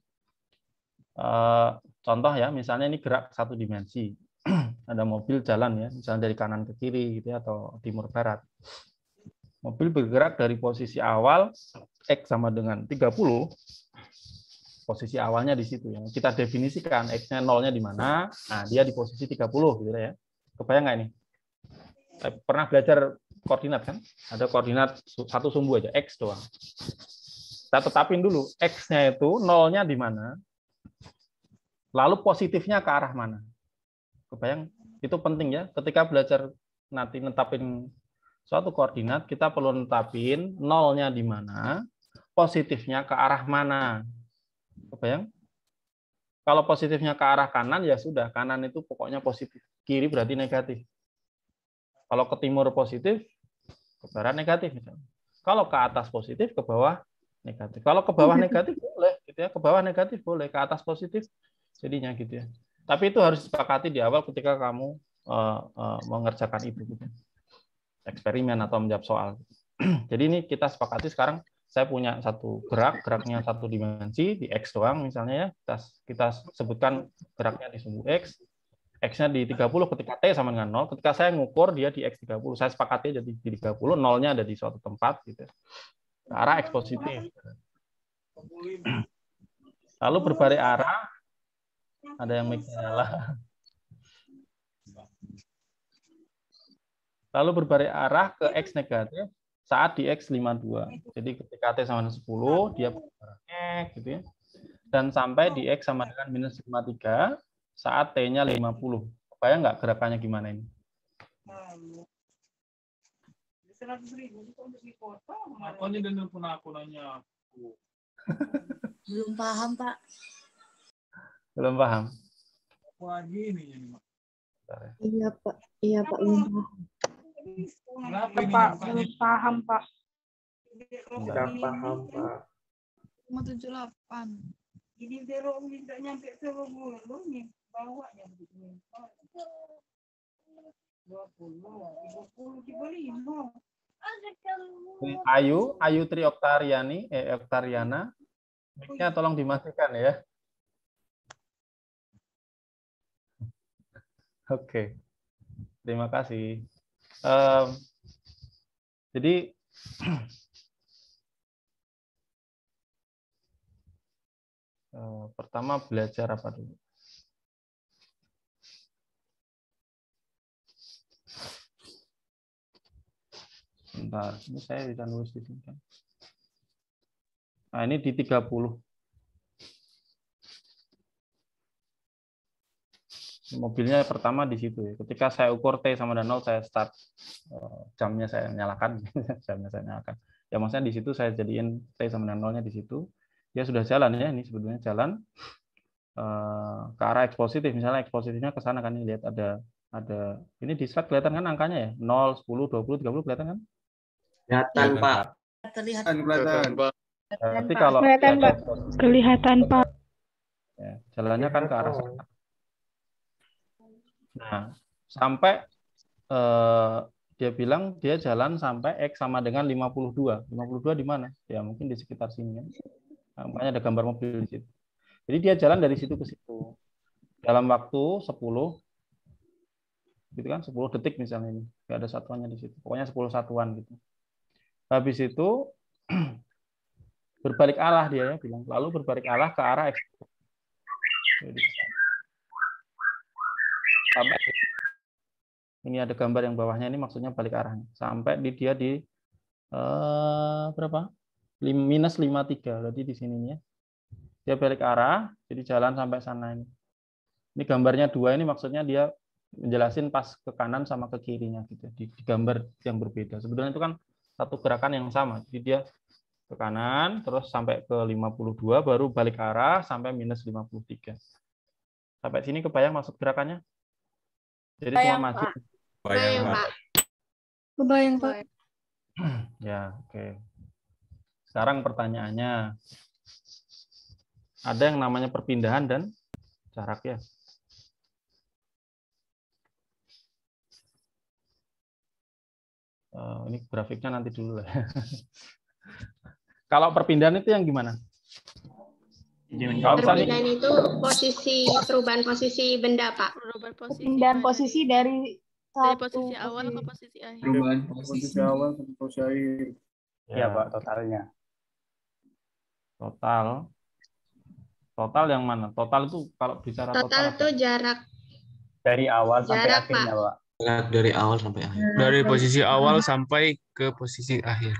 Contoh ya, misalnya ini gerak satu dimensi, ada mobil jalan ya, misalnya dari kanan ke kiri gitu ya, atau timur barat. Mobil bergerak dari posisi awal X sama dengan tiga puluh, posisi awalnya di situ ya. Kita definisikan X-nya nolnya di mana, nah dia di posisi tiga puluh gitu ya. Kebayang nggak ini? Pernah belajar koordinat kan? Ada koordinat satu sumbu aja, X doang. Kita tetapin dulu X-nya itu nolnya di mana, lalu positifnya ke arah mana. Kebayang? Itu penting ya. Ketika belajar nanti netapin suatu koordinat, kita perlu netapin nolnya di mana, positifnya ke arah mana. Kebayang? Kalau positifnya ke arah kanan, ya sudah. Kanan itu pokoknya positif. Kiri berarti negatif. Kalau ke timur positif, ke barat negatif. Misalnya. Kalau ke atas positif, ke bawah negatif. Kalau ke bawah negatif boleh, gitu ya. Ke bawah negatif boleh, ke atas positif jadinya gitu ya. Tapi itu harus disepakati di awal ketika kamu uh, uh, mengerjakan itu, gitu. Eksperimen atau menjawab soal. Jadi ini kita sepakati sekarang. Saya punya satu gerak, geraknya satu dimensi di X doang misalnya ya. Kita, kita sebutkan geraknya di sumbu X. X-nya di tiga puluh ketika T sama dengan nol. Ketika saya ngukur dia di X tiga puluh. Saya sepakati jadi di tiga puluh, nolnya ada di suatu tempat gitu. Ke arah X positif. Lalu berbalik arah. Ada yang mic nyala. Lalu berbalik arah ke X negatif saat di X lima puluh dua. Jadi ketika T sama dengan sepuluh, dia bergerak gitu ya. Dan sampai di X sama dengan minus lima puluh tiga saat T-nya lima puluh. Kebayang nggak gerakannya gimana ini? Belum paham, Pak. Belum paham? Iya, Pak. Iya, Pak. Belum paham. Pak, belum paham, Pak. Tidak paham, Pak. lima tujuh delapan. Ini belok tidak nyampe ke bawah nih, bawahnya begitu. dua puluh, tiga puluh, tiga puluh lima. Ayu, Ayu Tri Oktariani, eh Oktariana. Mic-nya tolong dimatikan ya. Oke. Terima kasih. Um, jadi uh, pertama belajar apa dulu? Bentar, ini saya bisa nulis di sini kan. Nah, ini di tiga puluh. Mobilnya pertama di situ ya. Ketika saya ukur T sama dengan nol, saya start jamnya saya nyalakan, jamnya saya nyalakan. Ya maksudnya di situ saya jadiin T sama dengan nolnya di situ. Dia sudah jalan ya, ini sebetulnya jalan uh, ke arah X positif. Misalnya X positifnya ke sana kan, ini lihat ada ada ini di slide kelihatan kan angkanya ya, nol, sepuluh, dua puluh, tiga puluh kelihatan kan? Kelihatan, Pak. Terlihat. Kelihatan, Pak. Berarti kalau kelihatan, Pak. Kelihatan, Pak. Ya, jalannya kan ke arah sana. Nah, sampai eh, dia bilang dia jalan sampai X sama dengan lima puluh dua. lima puluh dua di mana? Ya mungkin di sekitar sini kan. Makanya ada gambar mobil di situ. Jadi dia jalan dari situ ke situ. Dalam waktu sepuluh gitu kan, sepuluh detik misalnya ini. Nggak ada satuannya di situ. Pokoknya sepuluh satuan gitu. Habis itu berbalik arah dia ya bilang. Lalu berbalik arah ke arah X. Sampai ini ada gambar yang bawahnya ini maksudnya balik arahnya. Sampai di dia di eh, berapa? minus lima puluh tiga. Berarti di sininya. Dia balik arah, jadi jalan sampai sana ini. Ini gambarnya dua ini maksudnya dia menjelasin pas ke kanan sama ke kirinya gitu. Di, di gambar yang berbeda. Sebetulnya itu kan satu gerakan yang sama. Jadi dia ke kanan, terus sampai ke lima puluh dua, baru balik arah sampai minus lima puluh tiga. Sampai sini kebayang maksud gerakannya? Jadi Kebayang, cuma maju. Pak. Kebayang, Pak. Kebayang, Pak. Ya, oke. Sekarang pertanyaannya, ada yang namanya perpindahan dan jarak ya. Uh, ini grafiknya nanti dulu lah. Kalau perpindahan itu yang gimana? Perpindahan itu posisi perubahan posisi benda, Pak. Perubahan posisi. Pindahan posisi dari Dari satu posisi awal ke posisi akhir. Perubahan posisi awal ke posisi akhir. Iya, Pak, totalnya. Total. Total yang mana? Total itu kalau bicara total. Total itu jarak. Dari awal sampai Jarak, akhirnya, Pak. Pak. Jarak dari awal sampai akhir. Dari posisi awal sampai ke posisi akhir.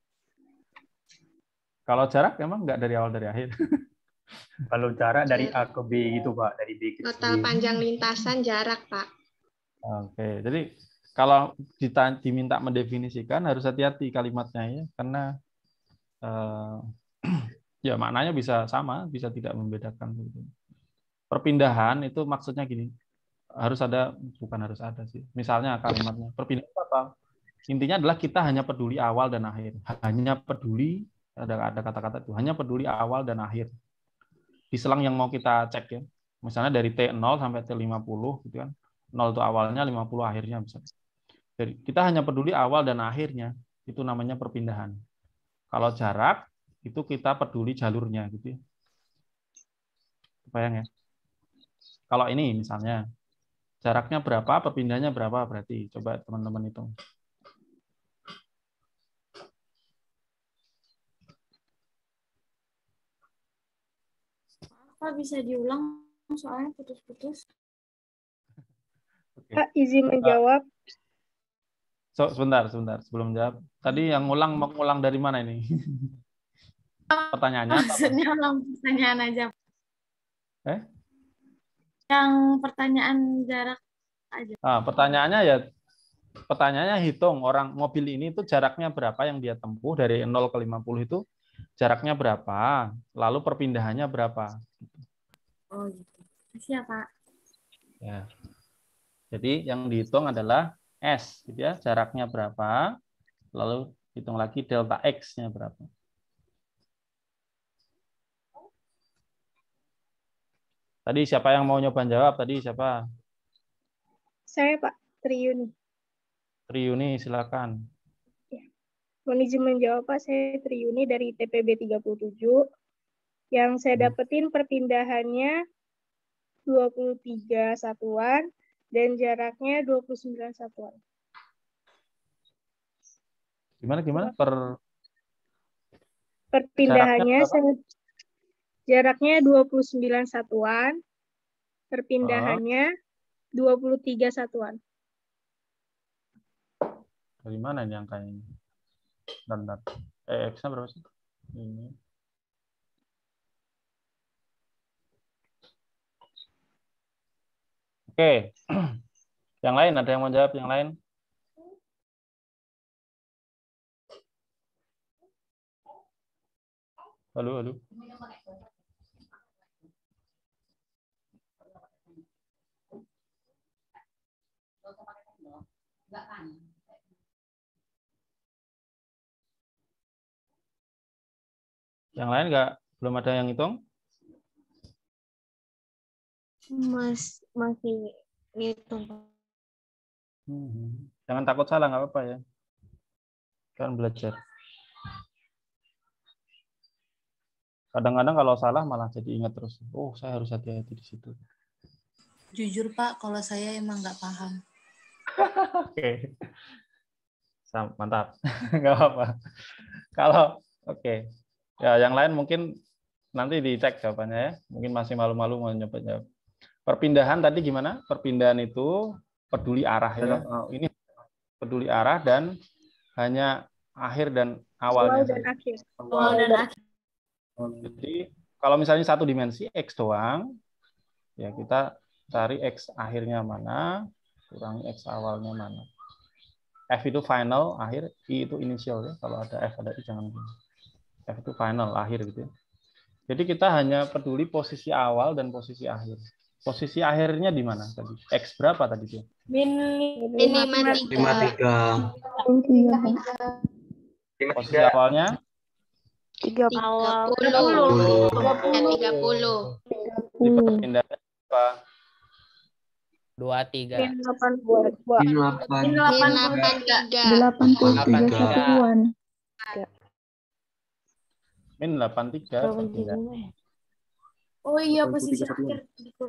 Kalau jarak memang nggak dari awal dari akhir. Kalau jarak dari A ke B gitu, Pak, dari B ke C. Total panjang lintasan jarak, Pak. Oke, jadi kalau dita- diminta mendefinisikan harus hati-hati kalimatnya ya, karena eh, ya maknanya bisa sama, bisa tidak membedakan. Perpindahan itu maksudnya gini, harus ada, bukan harus ada sih. Misalnya kalimatnya, perpindahan apa? Intinya adalah kita hanya peduli awal dan akhir. Hanya peduli, ada ada kata-kata itu, hanya peduli awal dan akhir. Di selang yang mau kita cek ya. Misalnya dari T nol sampai T lima puluh gitu kan. nol itu awalnya, lima puluh akhirnya misalnya. Jadi kita hanya peduli awal dan akhirnya, itu namanya perpindahan. Kalau jarak itu kita peduli jalurnya gitu ya. Bayang ya. Kalau ini misalnya jaraknya berapa, perpindahannya berapa berarti coba teman-teman hitung. Pak, bisa diulang soalnya putus-putus. Pak, izin menjawab. So, sebentar, sebentar sebelum jawab. Tadi yang ngulang mau ngulang dari mana ini? Pertanyaannya? Maksudnya ulang pertanyaan aja. Eh? Yang pertanyaan jarak aja. Ah, pertanyaannya ya, pertanyaannya hitung orang mobil ini tuh jaraknya berapa yang dia tempuh dari nol ke lima puluh itu jaraknya berapa, lalu perpindahannya berapa. Oh gitu. Siap, Pak. Ya. Jadi yang dihitung adalah S, gitu ya, jaraknya berapa, lalu hitung lagi delta X-nya berapa. Tadi siapa yang mau nyoba jawab? Tadi siapa? Saya, Pak, Triyuni. Triyuni, silakan. Ya. Mohon izin menjawab, Pak. Saya Triyuni dari T P B tiga puluh tujuh. Yang saya dapetin perpindahannya dua puluh tiga satuan dan jaraknya dua puluh sembilan satuan. Gimana gimana per perpindahannya jaraknya, saya, jaraknya dua puluh sembilan satuan, perpindahannya dua puluh tiga satuan. Dari mana ini angkanya ini? Bentar, eh, X-nya berapa sih? Ini. Oke. Yang lain, ada yang mau jawab yang lain? Halo, halo. Yang lain nggak? Belum ada yang hitung? Mas masih ngitung. Hmm. Jangan takut salah, nggak apa-apa ya. Kan belajar. Kadang-kadang kalau salah malah jadi ingat terus. Oh, saya harus hati-hati di situ. Jujur Pak, kalau saya emang nggak paham. Oke. Sam- Mantap. Nggak apa-apa. Kalau oke. Ya, yang lain mungkin nanti dicek jawabannya ya. Mungkin masih malu-malu mau nyoba jawab. Perpindahan tadi gimana? Perpindahan itu peduli arah ya. Ini peduli arah dan hanya akhir dan awalnya. Awal dan akhir. Awal dan akhir. Jadi kalau misalnya satu dimensi X doang, ya kita cari X akhirnya mana, kurangi X awalnya mana. F itu final, akhir, I itu initial ya. Kalau ada F ada I jangan. F itu final, akhir gitu ya. Jadi kita hanya peduli posisi awal dan posisi akhir. Posisi akhirnya di mana tadi? X berapa tadi tuh? Min lima tiga. Posisi awalnya? Tiga puluh. Tiga puluh. Di perpindahan apa? Dua tiga. Min delapan puluh dua. Min delapan tiga. Delapan puluh tiga satuan. Min delapan tiga. Oh iya, posisi akhir.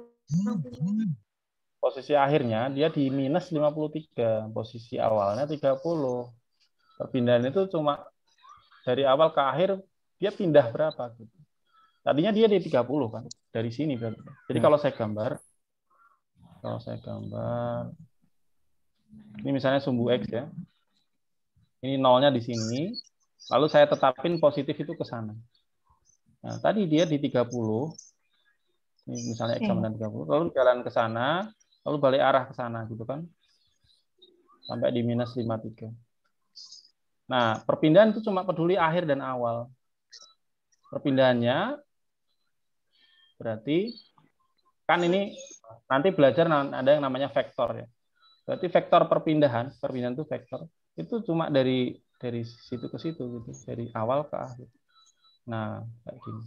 Posisi akhirnya dia di minus lima puluh tiga. Posisi awalnya tiga puluh. Perpindahan itu cuma dari awal ke akhir dia pindah berapa gitu. Tadinya dia di tiga puluh kan. Dari sini berarti. Jadi kalau saya gambar kalau saya gambar ini misalnya sumbu X ya. Ini nolnya di sini. Lalu saya tetapin positif itu ke sana. Nah, tadi dia di tiga puluh. Ini misalnya X sama dengan tiga puluh. Lalu jalan ke sana, lalu balik arah ke sana gitu kan. Sampai di minus lima puluh tiga. Nah, perpindahan itu cuma peduli akhir dan awal. Perpindahannya berarti kan ini nanti belajar ada yang namanya vektor ya. Berarti vektor perpindahan, perpindahan itu vektor, itu cuma dari dari situ ke situ gitu, dari awal ke akhir. Nah, kayak gini.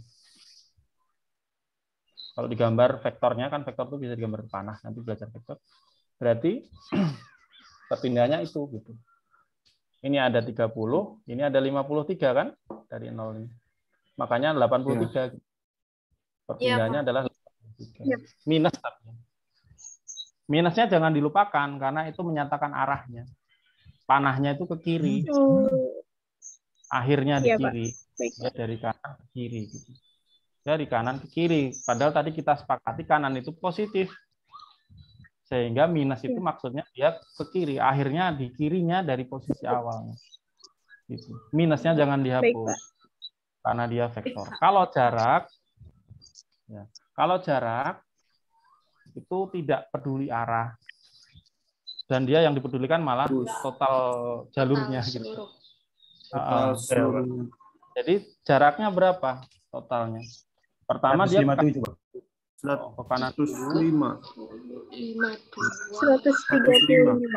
Kalau digambar vektornya kan vektor itu bisa digambar panah, nanti belajar vektor. Berarti perpindahannya itu gitu. Ini ada tiga puluh, ini ada lima puluh tiga kan dari nol ini. Makanya delapan puluh tiga. Ya. Perpindahannya ya, adalah delapan puluh tiga. Ya. Minus tapi. Minusnya jangan dilupakan karena itu menyatakan arahnya. Panahnya itu ke kiri. Akhirnya di ya, kiri. Ya, dari kanan ke kiri gitu. Dari kanan ke kiri. Padahal tadi kita sepakati kanan itu positif. Sehingga minus itu ya, maksudnya dia ke kiri. Akhirnya di kirinya dari posisi awalnya. Gitu. Minusnya jangan dihapus. Baik, karena dia vektor. Kalau jarak, ya, kalau jarak itu tidak peduli arah, dan dia yang dipedulikan malah total jalurnya. Gitu. Total uh, jadi jaraknya berapa totalnya? Pertama dia ke kanan lima. seratus tiga puluh lima.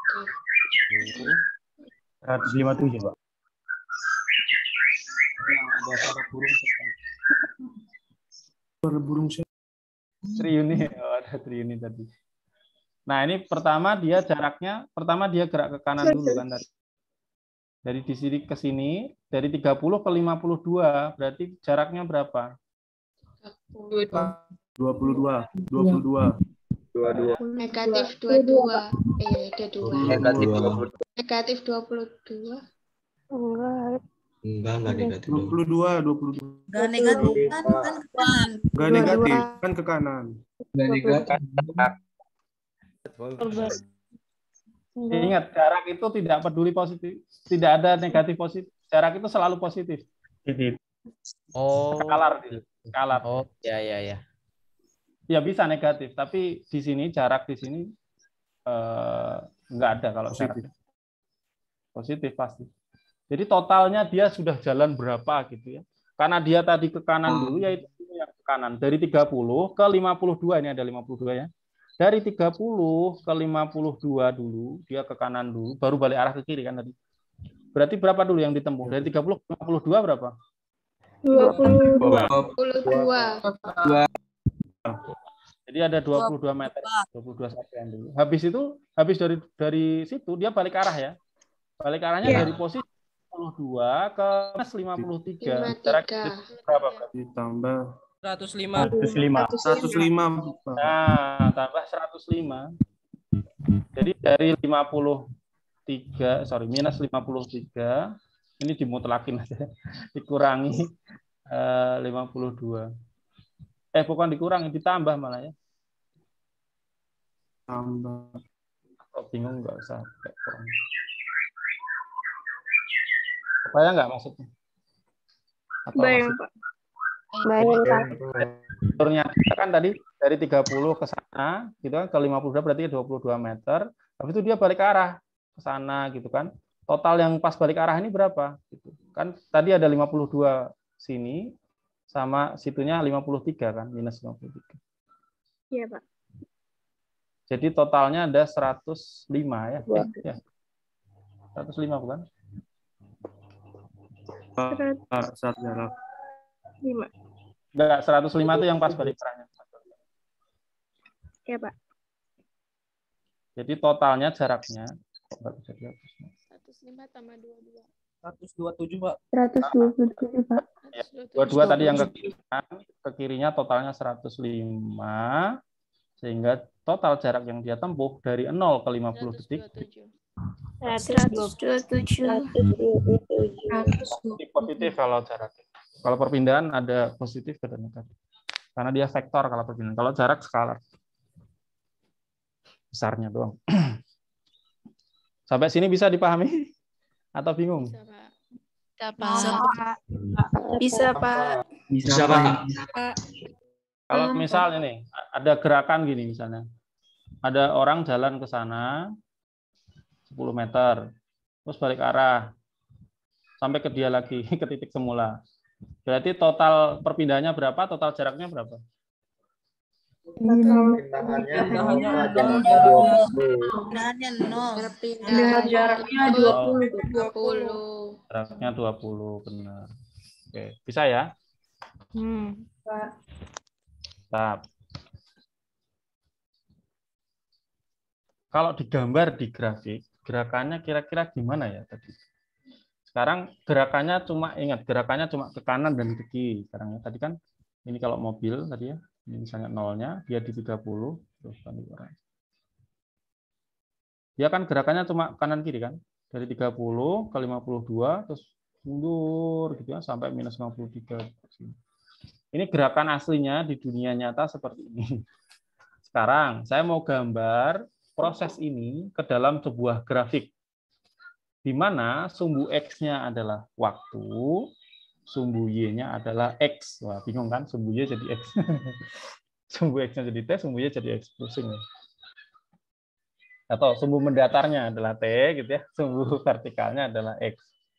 seratus lima puluh tujuh, Pak. Ada suara burung. Suara burung siapa? Triuni, oh, ada Triuni tadi. Nah, ini pertama dia jaraknya, pertama dia gerak ke kanan dulu kan tadi. Dari di sini ke sini, dari tiga puluh ke lima puluh dua, berarti jaraknya berapa? dua puluh dua. dua puluh dua. dua puluh dua. Negatif dua puluh dua. Eh, ada dua. Negatif dua puluh dua. Negatif dua puluh dua. Enggak. Enggak, enggak negatif. dua puluh dua, dua puluh dua. Enggak negatif kan, kan ke kanan. Enggak negatif, kan ke kanan. Enggak negatif. Ingat, jarak itu tidak peduli positif, tidak ada negatif positif. Jarak itu selalu positif. Oh. Skalar, skalar. Oh, ya ya ya. Ya bisa negatif, tapi di sini jarak di sini eh, enggak ada kalau positif. Jarak. Positif pasti. Jadi totalnya dia sudah jalan berapa gitu ya. Karena dia tadi ke kanan dulu, yaitu yang ke kanan. Dari tiga puluh ke lima puluh dua, ini ada lima puluh dua ya. Dari tiga puluh ke lima puluh dua dulu, dia ke kanan dulu, baru balik arah ke kiri kan tadi. Berarti berapa dulu yang ditempuh? Dari tiga puluh ke lima puluh dua berapa? dua puluh dua. dua puluh dua. Jadi ada dua puluh dua meter, dua puluh dua sapian dulu. Habis itu, habis dari dari situ dia balik arah ya. Balik arahnya yeah. dari posisi puluh dua ke minus lima puluh tiga. lima puluh Jarak tiga. berapa, Pak? Ditambah seratus lima. seratus lima. seratus lima. Nah, tambah seratus lima. Jadi dari lima puluh tiga, sorry, minus lima puluh tiga, ini dimutlakin aja, dikurangi eh, lima puluh dua. Eh, bukan dikurangi, ditambah malah ya. Tambah. Kalau bingung nggak usah kayak kurang. Supaya nggak maksudnya? Atau Bayang, maksud- Pak. Bayang, Pak. Turnya kan tadi dari tiga puluh ke sana, gitu kan, ke lima puluh dua berarti dua puluh dua meter. Habis itu dia balik ke arah ke sana, gitu kan. Total yang pas balik arah ini berapa? Gitu. Kan tadi ada lima puluh dua sini, sama situnya lima puluh tiga kan, minus lima puluh tiga. Iya, Pak. Jadi totalnya ada seratus lima ya. Eh, ya. seratus lima bukan? Saat jarak. lima. Enggak, seratus lima itu yang pas balik arahnya. Iya, Pak. Jadi totalnya jaraknya kok nggak bisa dihapus? seratus lima tambah dua puluh dua. seratus dua puluh tujuh, Pak. seratus dua puluh tujuh, Pak. Ya, dua puluh dua tadi yang ke kiri, ke kirinya totalnya seratus lima, sehingga total jarak yang dia tempuh dari nol ke lima puluh detik seratus dua puluh tujuh. positif, positif kalau jarak. Kalau perpindahan ada positif ada negatif. Karena dia vektor kalau perpindahan. Kalau jarak skalar. Besarnya doang. Sampai sini bisa dipahami atau bingung? Bisa, Pak. Bisa, Pak. Bisa, Pak. Kalau misalnya nih, ada gerakan gini misalnya. Ada orang jalan ke sana sepuluh meter, terus balik arah, sampai ke dia lagi, ke titik semula. Berarti total perpindahannya berapa? Total jaraknya berapa? Perpindahannya Perpindahannya nol. jaraknya dua puluh. dua puluh. Jaraknya dua puluh, benar. Oke, bisa ya? Hmm. Tetap. Kalau digambar di grafik, gerakannya kira-kira gimana ya tadi? Sekarang gerakannya cuma, ingat, gerakannya cuma ke kanan dan ke kiri. Sekarang ya, tadi kan, ini kalau mobil tadi ya, ini misalnya nolnya, dia di tiga puluh, terus kan dia kan gerakannya cuma kanan kiri kan, dari tiga puluh ke lima puluh dua, terus mundur gitu ya, sampai minus lima puluh tiga. Ini gerakan aslinya di dunia nyata seperti ini. Sekarang saya mau gambar proses ini ke dalam sebuah grafik, di mana sumbu X-nya adalah waktu, sumbu Y-nya adalah X. Wah, bingung kan? Sumbu Y jadi X. Sumbu X-nya jadi T, sumbu Y jadi X. Pusing ya. Atau sumbu mendatarnya adalah T, gitu ya. Sumbu vertikalnya adalah X.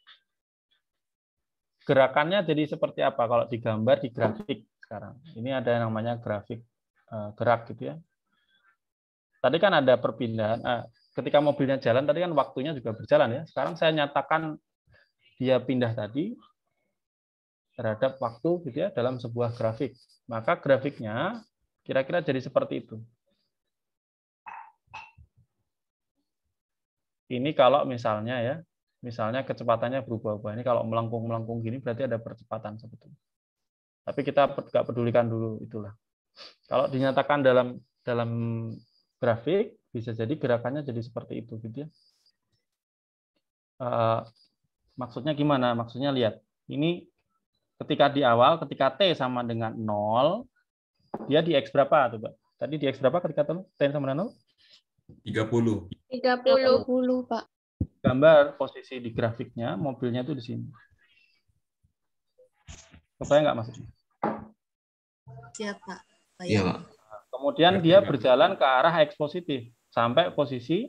Gerakannya jadi seperti apa kalau digambar di grafik sekarang? Ini ada yang namanya grafik uh, gerak, gitu ya. Tadi kan ada perpindahan. Uh, ketika mobilnya jalan, tadi kan waktunya juga berjalan ya. Sekarang saya nyatakan dia pindah tadi terhadap waktu gitu ya dalam sebuah grafik. Maka grafiknya kira-kira jadi seperti itu. Ini kalau misalnya ya, misalnya kecepatannya berubah-ubah. Ini kalau melengkung-melengkung gini berarti ada percepatan sebetulnya. Tapi kita nggak pedulikan dulu itulah. Kalau dinyatakan dalam dalam grafik bisa jadi gerakannya jadi seperti itu gitu ya. Uh, maksudnya gimana? Maksudnya lihat. Ini ketika di awal, ketika T sama dengan nol, dia di X berapa tuh, Pak? Tadi di X berapa ketika T sama dengan nol? tiga puluh. tiga puluh, Pak. Gambar posisi di grafiknya, mobilnya itu di sini. Kebayang nggak maksudnya? Siap, Pak. Iya, Pak. Kemudian dia berjalan ke arah X positif sampai posisi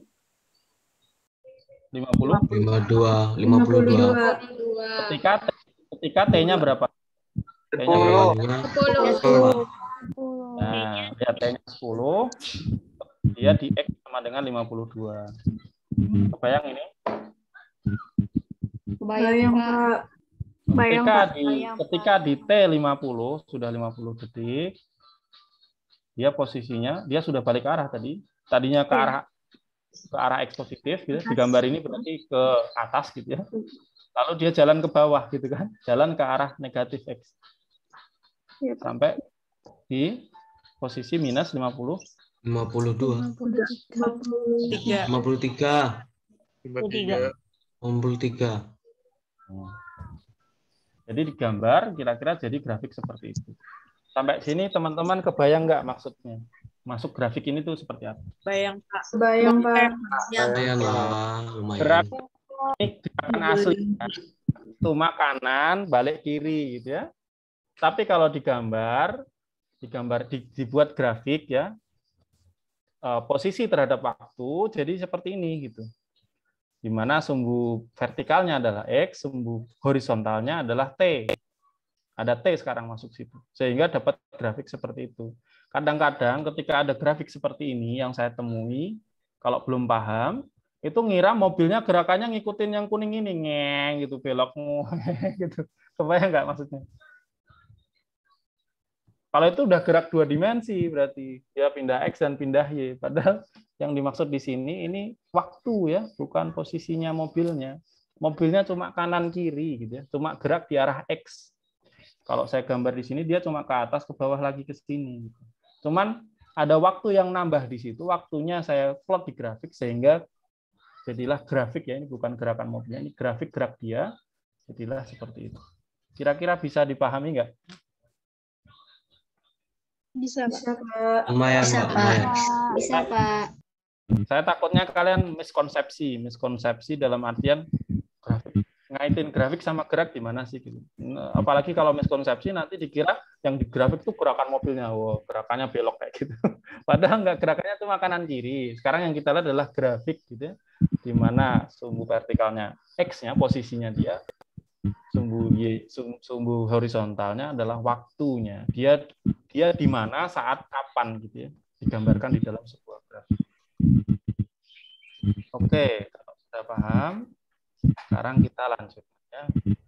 lima puluh. lima puluh dua, lima puluh dua. Ketika ketika T-nya berapa? T-nya berapa? sepuluh. Nah, ya T-nya sepuluh. Dia di X sama dengan lima puluh dua. Kebayang ini? Bayang, Pak. Ketika di ketika di T lima puluh sudah lima puluh detik, dia posisinya dia sudah balik ke arah tadi. Tadinya ke arah ke arah X positif gitu. Digambar ini berarti ke atas gitu ya. lalu dia jalan ke bawah gitu kan, jalan ke arah negatif X. Ya, Pak. Sampai di posisi minus lima puluh. lima puluh dua. lima puluh tiga. lima puluh tiga. lima puluh tiga. lima puluh tiga. Jadi digambar kira-kira jadi grafik seperti itu. Sampai sini teman-teman kebayang nggak maksudnya? Masuk grafik ini tuh seperti apa? Bayang Pak. Bayang Pak. Lumayan lah, lumayan. Gerak ini gerakan aslinya cuma kanan balik kiri gitu ya. Tapi kalau digambar, digambar di, dibuat grafik ya, posisi terhadap waktu jadi seperti ini gitu. Di mana sumbu vertikalnya adalah X, sumbu horizontalnya adalah T. Ada T sekarang masuk situ. Sehingga dapat grafik seperti itu. Kadang-kadang ketika ada grafik seperti ini yang saya temui, kalau belum paham, itu ngira mobilnya gerakannya ngikutin yang kuning ini, ngeng gitu, belok gitu. Kebayang nggak maksudnya? Kalau itu udah gerak dua dimensi, berarti ya pindah X dan pindah Y. Padahal yang dimaksud di sini ini waktu ya, bukan posisinya mobilnya. Mobilnya cuma kanan kiri gitu ya, cuma gerak di arah X. Kalau saya gambar di sini dia cuma ke atas ke bawah lagi ke sini. Cuman ada waktu yang nambah di situ, waktunya saya plot di grafik sehingga jadilah grafik ya, ini bukan gerakan mobilnya, ini grafik gerak dia, jadilah seperti itu. Kira-kira bisa dipahami nggak? Bisa, Pak. Lumayan, Bisa, Pak. Pak. Lumayan. Bisa, Pak. Saya takutnya kalian miskonsepsi, miskonsepsi dalam artian grafik. Ngaitin grafik sama gerak gimana sih gitu. Apalagi kalau miskonsepsi nanti dikira yang di grafik itu gerakan mobilnya, wow, gerakannya belok kayak gitu. Padahal enggak, gerakannya cuma kanan kiri. Sekarang yang kita lihat adalah grafik gitu ya, di mana sumbu vertikalnya X-nya posisinya dia, sumbu Y, sumbu horizontalnya adalah waktunya. Dia dia di mana saat kapan gitu ya, digambarkan di dalam sebuah grafik. Oke, kalau sudah paham, sekarang kita lanjut ya.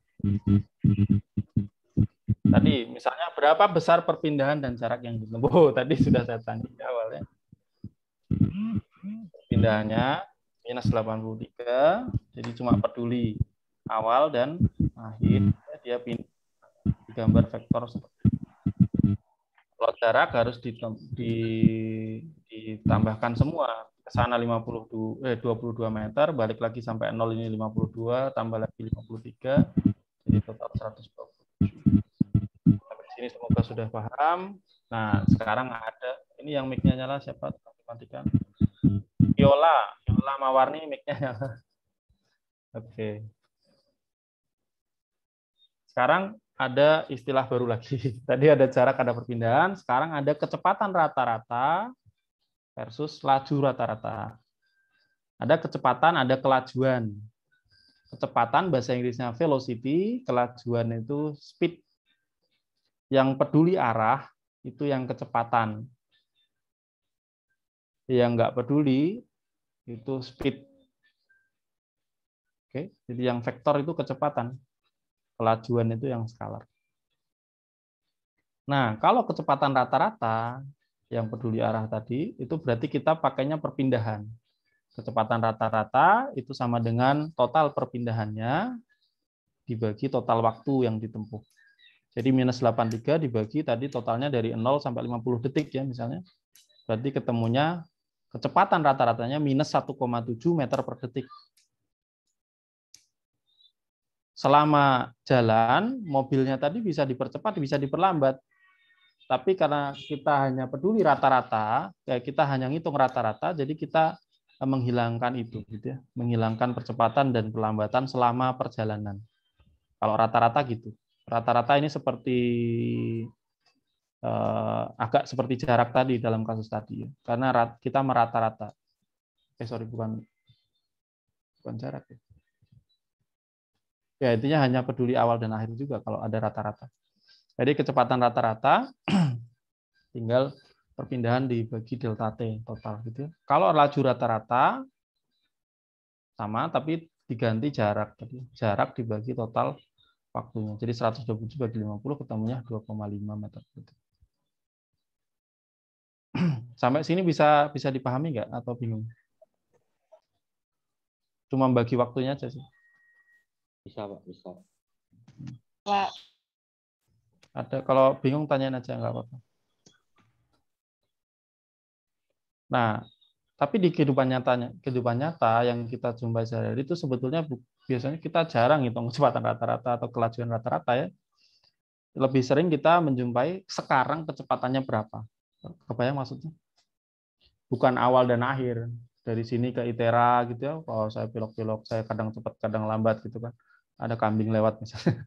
Tadi misalnya berapa besar perpindahan dan jarak yang ditempuh? Oh, tadi sudah saya tanya di awal ya. Perpindahannya minus delapan puluh tiga, jadi cuma peduli awal dan akhir. Dia pindah digambar vektor seperti itu. Kalau jarak harus ditambahkan semua. Ke sana lima puluh dua, eh, dua puluh dua meter, balik lagi sampai nol ini lima puluh dua, tambah lagi lima puluh tiga, jadi total seratus dua puluh tujuh. Sampai sini semoga sudah paham. Nah, sekarang ada, ini yang mic-nya nyala, siapa? Matikan. Viola, Viola Mawarni mic-nya nyala. Oke. Sekarang ada istilah baru lagi. Tadi ada jarak, ada perpindahan, sekarang ada kecepatan rata-rata versus laju rata-rata. Ada kecepatan, ada kelajuan. Kecepatan bahasa Inggrisnya velocity, kelajuan itu speed. Yang peduli arah itu yang kecepatan. Yang nggak peduli itu speed. Oke, jadi yang vektor itu kecepatan. Kelajuan itu yang skalar. Nah, kalau kecepatan rata-rata yang peduli arah tadi, itu berarti kita pakainya perpindahan. Kecepatan rata-rata itu sama dengan total perpindahannya dibagi total waktu yang ditempuh. Jadi minus delapan puluh tiga dibagi tadi totalnya dari nol sampai lima puluh detik ya misalnya. Berarti ketemunya kecepatan rata-ratanya minus satu koma tujuh meter per detik. Selama jalan, mobilnya tadi bisa dipercepat, bisa diperlambat. Tapi karena kita hanya peduli rata-rata, kita hanya ngitung rata-rata, jadi kita menghilangkan itu, gitu ya, menghilangkan percepatan dan perlambatan selama perjalanan. Kalau rata-rata gitu, rata-rata ini seperti eh, agak seperti jarak tadi dalam kasus tadi, ya. Karena kita merata-rata. Eh sorry bukan bukan jarak ya. Ya intinya hanya peduli awal dan akhir juga kalau ada rata-rata. Jadi kecepatan rata-rata tinggal perpindahan dibagi delta T total gitu. Kalau laju rata-rata sama tapi diganti jarak tadi. Jarak dibagi total waktunya. Jadi seratus dua puluh tujuh bagi lima puluh ketemunya dua koma lima meter per detik. Sampai sini bisa bisa dipahami nggak atau bingung? Cuma bagi waktunya aja sih. Bisa, Pak, bisa. Pak. Ada, kalau bingung tanyain aja, nggak apa-apa. Nah, tapi di kehidupan nyatanya, kehidupan nyata yang kita jumpai sehari-hari itu sebetulnya biasanya kita jarang hitung kecepatan rata-rata atau kelajuan rata-rata ya. Lebih sering kita menjumpai sekarang kecepatannya berapa. Kebayang maksudnya? Bukan awal dan akhir. Dari sini ke Itera gitu ya. Kalau saya pilok-pilok, saya kadang cepat, kadang lambat gitu kan. Ada kambing lewat misalnya.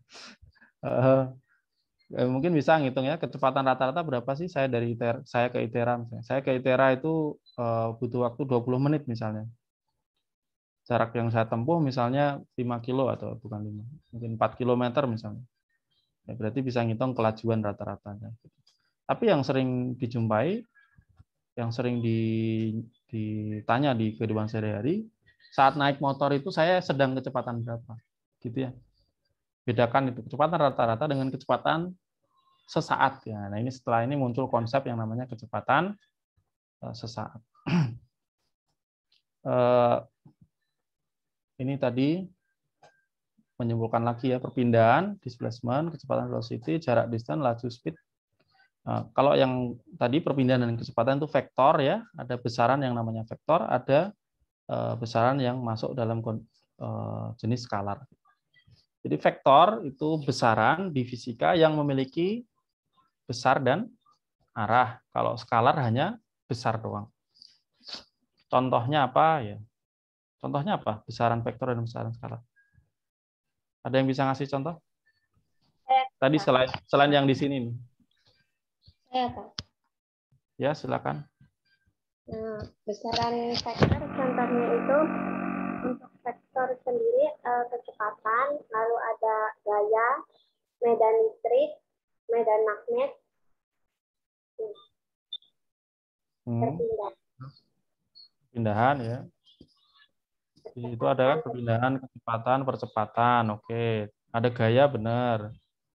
Mungkin bisa ngitung ya kecepatan rata-rata berapa sih saya dari Itera, saya ke Itera misalnya. Saya ke Itera itu uh, butuh waktu dua puluh menit misalnya. Jarak yang saya tempuh misalnya lima kilo atau bukan lima, mungkin empat kilometer misalnya. Ya, berarti bisa ngitung kelajuan rata-ratanya. Tapi yang sering dijumpai, yang sering ditanya di kehidupan sehari-hari, saat naik motor itu saya sedang kecepatan berapa, gitu ya. Bedakan itu kecepatan rata-rata dengan kecepatan sesaat ya. Nah, ini setelah ini muncul konsep yang namanya kecepatan sesaat. Ini tadi menyimpulkan lagi ya, perpindahan, displacement, kecepatan velocity, jarak distance, laju speed. Nah, kalau yang tadi perpindahan dan kecepatan itu vektor ya, ada besaran yang namanya vektor, ada besaran yang masuk dalam jenis skalar. Jadi vektor itu besaran di fisika yang memiliki besar dan arah. Kalau skalar hanya besar doang. Contohnya apa ya? Contohnya apa? Besaran vektor dan besaran skalar. Ada yang bisa ngasih contoh? Tadi selain selain yang di sini nih. Saya, Pak. Ya, silakan. Nah, besaran vektor contohnya itu untuk vektor sendiri eh, kecepatan, lalu ada gaya, medan listrik, medan magnet, hmm. perpindahan. Perpindahan ya. Itu ada perpindahan, kecepatan, percepatan. Oke. Ada gaya benar.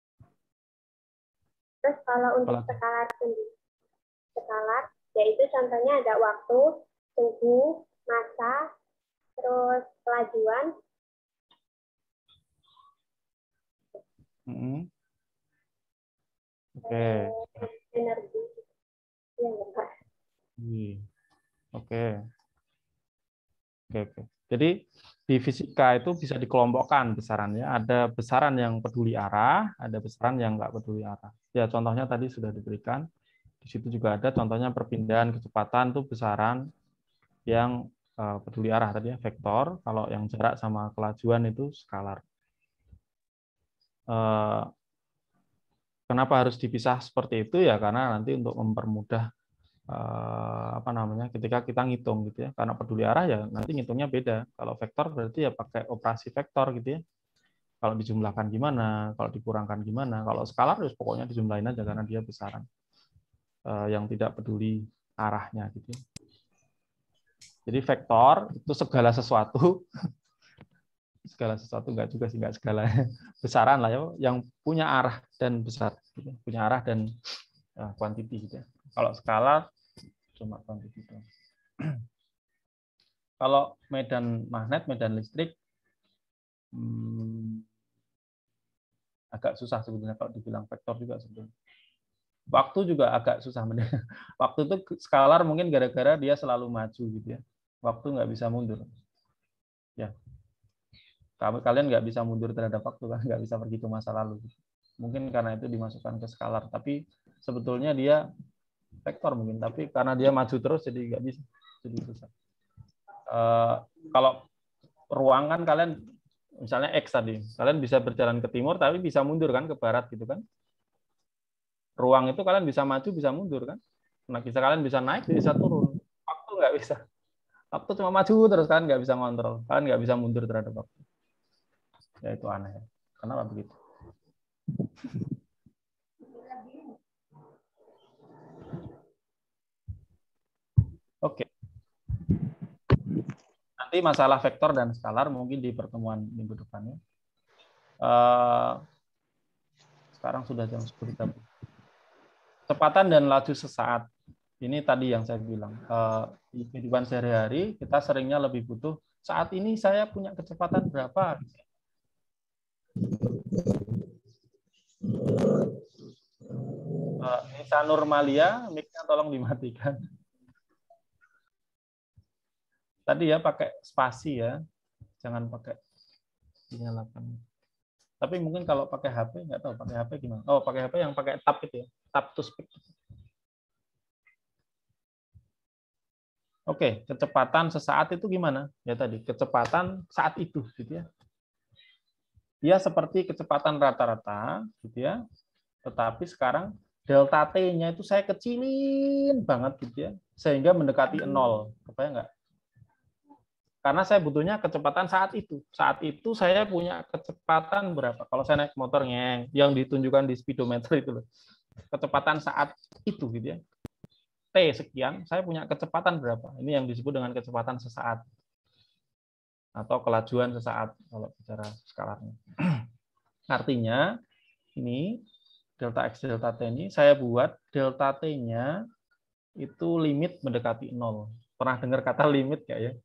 Terus kalau untuk skalar sendiri, skalar yaitu contohnya ada waktu, suhu, massa, terus kelajuan. Hmm. Oke. Okay. Energi. Ya, Pak. Oke. Oke, oke. Jadi di fisika itu bisa dikelompokkan besarannya. Ada besaran yang peduli arah, ada besaran yang nggak peduli arah. Ya, contohnya tadi sudah diberikan. Di situ juga ada contohnya perpindahan kecepatan itu besaran yang peduli arah tadi ya, vektor. Kalau yang jarak sama kelajuan itu skalar. Kenapa harus dipisah seperti itu ya? Karena nanti untuk mempermudah apa namanya ketika kita ngitung gitu ya. Karena peduli arah ya nanti ngitungnya beda. Kalau vektor berarti ya pakai operasi vektor gitu ya. Kalau dijumlahkan gimana, kalau dikurangkan gimana. Kalau skalar terus pokoknya dijumlahin aja karena dia besaran yang tidak peduli arahnya gitu ya. Jadi vektor itu segala sesuatu, segala sesuatu enggak juga sih, enggak segala besaran lah ya, yang punya arah dan besar, gitu. Punya arah dan ya, quantity gitu ya. Kalau skalar cuma quantity itu. Kalau medan magnet, medan listrik, hmm, agak susah sebetulnya kalau dibilang vektor juga sebetulnya. Waktu juga agak susah. Waktu itu skalar mungkin gara-gara dia selalu maju gitu ya. Waktu nggak bisa mundur. Ya, kalian nggak bisa mundur terhadap waktu kan, nggak bisa pergi ke masa lalu. Mungkin karena itu dimasukkan ke skalar. Tapi sebetulnya dia vektor mungkin. Tapi karena dia maju terus jadi nggak bisa. Jadi susah. Uh, kalau ruang kan kalian misalnya X tadi, kalian bisa berjalan ke timur tapi bisa mundur kan ke barat gitu kan. Ruang itu kalian bisa maju bisa mundur kan. Nah, bisa kalian bisa naik bisa turun. Waktu nggak bisa. Waktu cuma maju terus kan nggak bisa ngontrol, kan nggak bisa mundur terhadap waktu. Ya itu aneh. Kenapa begitu? Oke. Nanti masalah vektor dan skalar mungkin di pertemuan minggu depannya. Uh, sekarang sudah jam sepuluh tiga puluh. Kecepatan dan laju sesaat. Ini tadi yang saya bilang. Uh, di kehidupan sehari-hari kita seringnya lebih butuh saat ini saya punya kecepatan berapa. Uh, Nisa Nurmalia, mic-nya tolong dimatikan. Tadi ya pakai spasi ya, jangan pakai dinyalakan. Tapi mungkin kalau pakai H P, nggak tahu pakai H P gimana. Oh, pakai H P yang pakai tab itu ya, tab to speak. Oke, kecepatan sesaat itu gimana? Ya tadi, kecepatan saat itu, gitu ya. Dia seperti kecepatan rata-rata, gitu ya. Tetapi sekarang delta T-nya itu saya kecilin banget, gitu ya, sehingga mendekati nol. Kebayang nggak? Karena saya butuhnya kecepatan saat itu. Saat itu saya punya kecepatan berapa? Kalau saya naik motor ngeng, yang ditunjukkan di speedometer itu loh. Kecepatan saat itu, gitu ya. T sekian, saya punya kecepatan berapa? Ini yang disebut dengan kecepatan sesaat. Atau kelajuan sesaat, kalau bicara skalarnya. Artinya, ini delta X, delta T ini, saya buat delta T-nya itu limit mendekati nol. Pernah dengar kata limit nggak ya?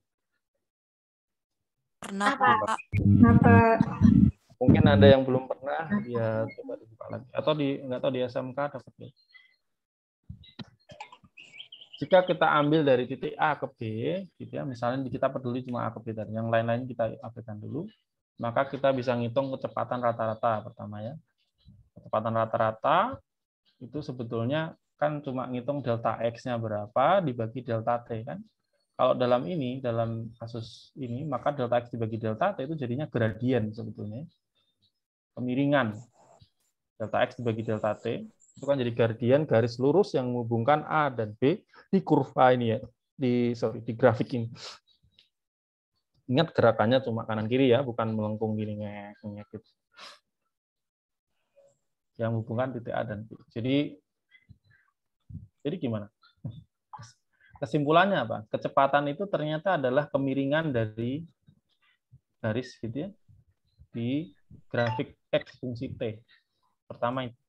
Pernah, Pak. Apa? Mungkin ada yang belum pernah, ya coba dibuka lagi. Atau di nggak tahu di S M K dapat ya. Jika kita ambil dari titik A ke B, gitu ya, misalnya kita peduli cuma A ke B tadi, yang lain-lain kita abaikan dulu, maka kita bisa ngitung kecepatan rata-rata pertama ya. Kecepatan rata-rata itu sebetulnya kan cuma ngitung delta X-nya berapa dibagi delta T kan. Kalau dalam ini, dalam kasus ini, maka delta X dibagi delta T itu jadinya gradien sebetulnya. Kemiringan. Delta X dibagi delta T, itu kan jadi gradien garis lurus yang menghubungkan A dan B di kurva ini ya, di sorry di grafik ini. Ingat gerakannya cuma kanan kiri ya, bukan melengkung gini ngek gitu. Yang menghubungkan titik A dan B. Jadi jadi gimana? Kesimpulannya apa? Kecepatan itu ternyata adalah kemiringan dari garis gitu ya di grafik X fungsi T. Pertama itu.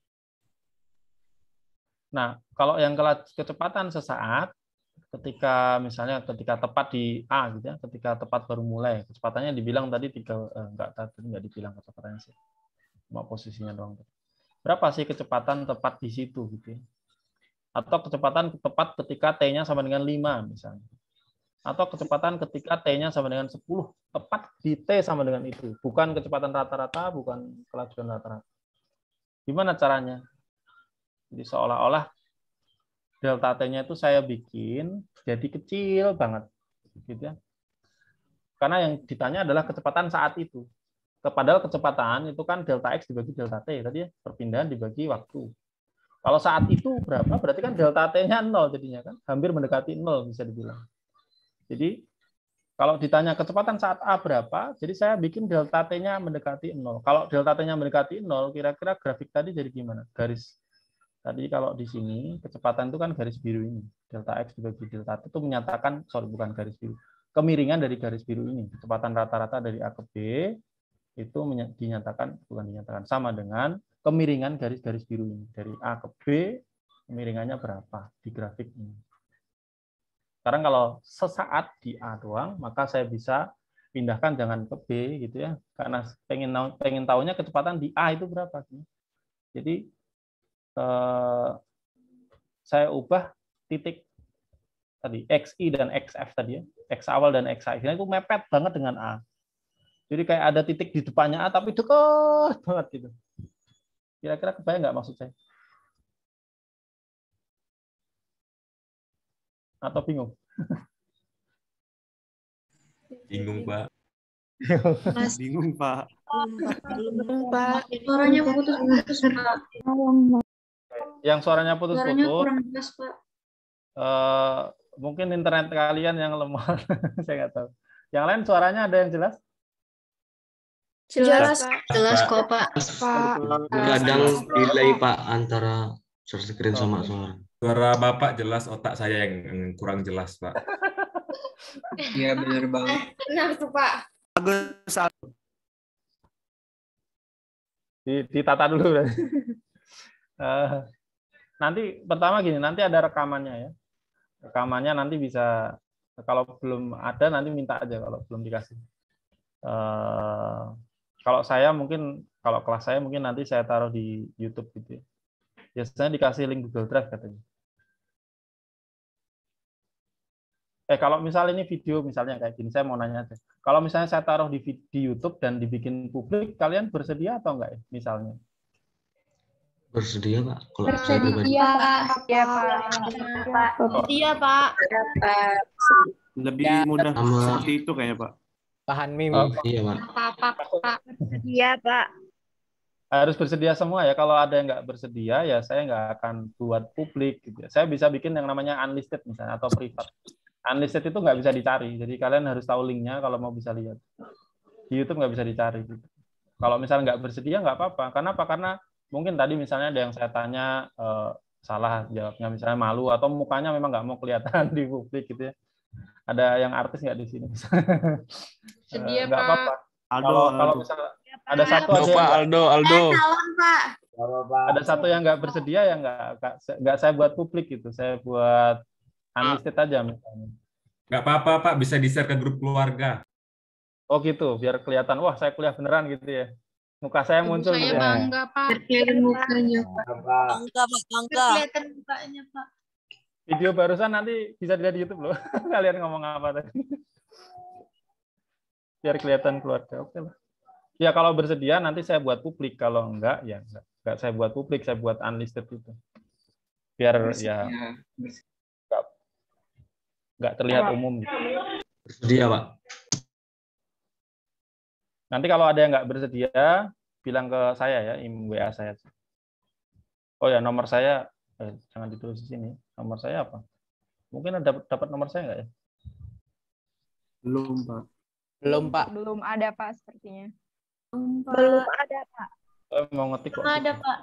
Nah, kalau yang kecepatan sesaat, ketika misalnya ketika tepat di A gitu ya, ketika tepat baru mulai, kecepatannya dibilang tadi tiga eh, enggak tadi enggak dibilang kecepatannya sih. Cuma posisinya doang. Berapa sih kecepatan tepat di situ gitu ya? Atau kecepatan tepat ketika T-nya sama dengan lima misalnya. Atau kecepatan ketika T-nya sama dengan sepuluh, tepat di T sama dengan itu. Bukan kecepatan rata-rata, bukan kelajuan rata-rata. Gimana caranya? Jadi seolah-olah delta T-nya itu saya bikin jadi kecil banget. Gitu ya. Karena yang ditanya adalah kecepatan saat itu. Padahal kecepatan itu kan delta X dibagi delta T. Tadi ya, perpindahan dibagi waktu. Kalau saat itu berapa? Berarti kan delta T-nya nol jadinya kan, hampir mendekati nol bisa dibilang. Jadi kalau ditanya kecepatan saat A berapa, jadi saya bikin delta T-nya mendekati nol. Kalau delta T-nya mendekati nol, kira-kira grafik tadi jadi gimana? Garis tadi kalau di sini kecepatan itu kan garis biru ini. Delta X dibagi delta T itu menyatakan, sorry bukan garis biru, kemiringan dari garis biru ini. Kecepatan rata-rata dari A ke B itu dinyatakan, bukan dinyatakan, sama dengan kemiringan garis-garis biru ini. Dari A ke B, kemiringannya berapa di grafik ini. Sekarang kalau sesaat di A doang, maka saya bisa pindahkan jangan ke B, gitu ya. Karena pengen, pengen tahunya kecepatan di A itu berapa. Jadi, eh, saya ubah titik tadi, X I dan X F tadi ya. X awal dan X akhirnya itu mepet banget dengan A. Jadi kayak ada titik di depannya A, tapi dekat banget gitu. Kira-kira kebayang nggak maksud saya? Atau bingung? Bingung, Pak. Mas. Bingung, Pak. Bingung, Pak. Suaranya putus-putus, Pak. Yang suaranya putus-putus. Suaranya kurang jelas, Pak. Uh, mungkin internet kalian yang lemah. Saya nggak tahu. Yang lain suaranya ada yang jelas? Jelas, Pak. jelas kok, Pak. Pak. Kadang delay, Pak, antara share screen sama suara. Suara Bapak jelas, otak saya yang kurang jelas, Pak. Iya, benar banget. Benar tuh, Pak. Bagus. Ditata dulu. uh, nanti pertama gini, nanti ada rekamannya ya. Rekamannya nanti bisa, kalau belum ada nanti minta aja kalau belum dikasih. Uh, kalau saya mungkin, kalau kelas saya mungkin nanti saya taruh di YouTube gitu ya. Biasanya dikasih link Google Drive katanya. Eh kalau misalnya ini video misalnya kayak gini, saya mau nanya aja. Kalau misalnya saya taruh di, di YouTube dan dibikin publik, kalian bersedia atau enggak ya? Misalnya. Bersedia, Pak. Kalau Bersedia, Pak. Ya, Pak. Bersedia, Pak. Lebih Ya. mudah Sama- seperti itu kayaknya, Pak. Tahan mim. Oh, Iya, Pak. Pak, Pak. Iya, Pak. harus bersedia semua ya. Kalau ada yang nggak bersedia, ya saya nggak akan buat publik. Gitu ya. Saya bisa bikin yang namanya unlisted misalnya atau privat. Unlisted itu nggak bisa dicari. Jadi kalian harus tahu linknya kalau mau bisa lihat. Di YouTube nggak bisa dicari. Gitu. Kalau misalnya nggak bersedia, nggak apa-apa. Karena apa? Karena mungkin tadi misalnya ada yang saya tanya eh, salah jawabnya, misalnya malu atau mukanya memang nggak mau kelihatan di publik gitu ya. Ada yang artis nggak di sini? Sedia, Nggak Pak. apa-apa. Aldo, Kalau kalau Aldo. misalnya ada satu Aldo, aja Pak, yang Aldo, Aldo. Calon, Pak. ada satu yang nggak bersedia ya nggak nggak nggak saya buat publik gitu. Saya buat unlisted aja misalnya. Nggak apa-apa, Pak. Bisa di-share ke grup keluarga. Oh gitu, biar kelihatan. Wah, saya kuliah beneran gitu ya. Muka saya Ibu muncul saya gitu ya. bangga, Pak. Kelihatan mukanya, Pak. Bangga, Pak. Bangga. Kelihatan mukanya, Pak. Video barusan nanti bisa dilihat di YouTube loh. Kalian ngomong apa tadi? Biar kelihatan keluarga. Oke lah. Ya kalau bersedia nanti saya buat publik. Kalau enggak, ya enggak. Enggak saya buat publik, saya buat unlisted itu. Biar ya enggak, enggak terlihat umum. Gitu. Bersedia, Pak. Nanti kalau ada yang enggak bersedia, bilang ke saya ya, W A saya. Oh ya, nomor saya, eh, jangan ditulis di sini. Nomor saya apa? Mungkin ada dapat nomor saya enggak ya? Belum, Pak. Belum, Pak. Belum ada, Pak, sepertinya. Belum ada, Pak. Eh, mau ngetik kok. Belum ada, Pak.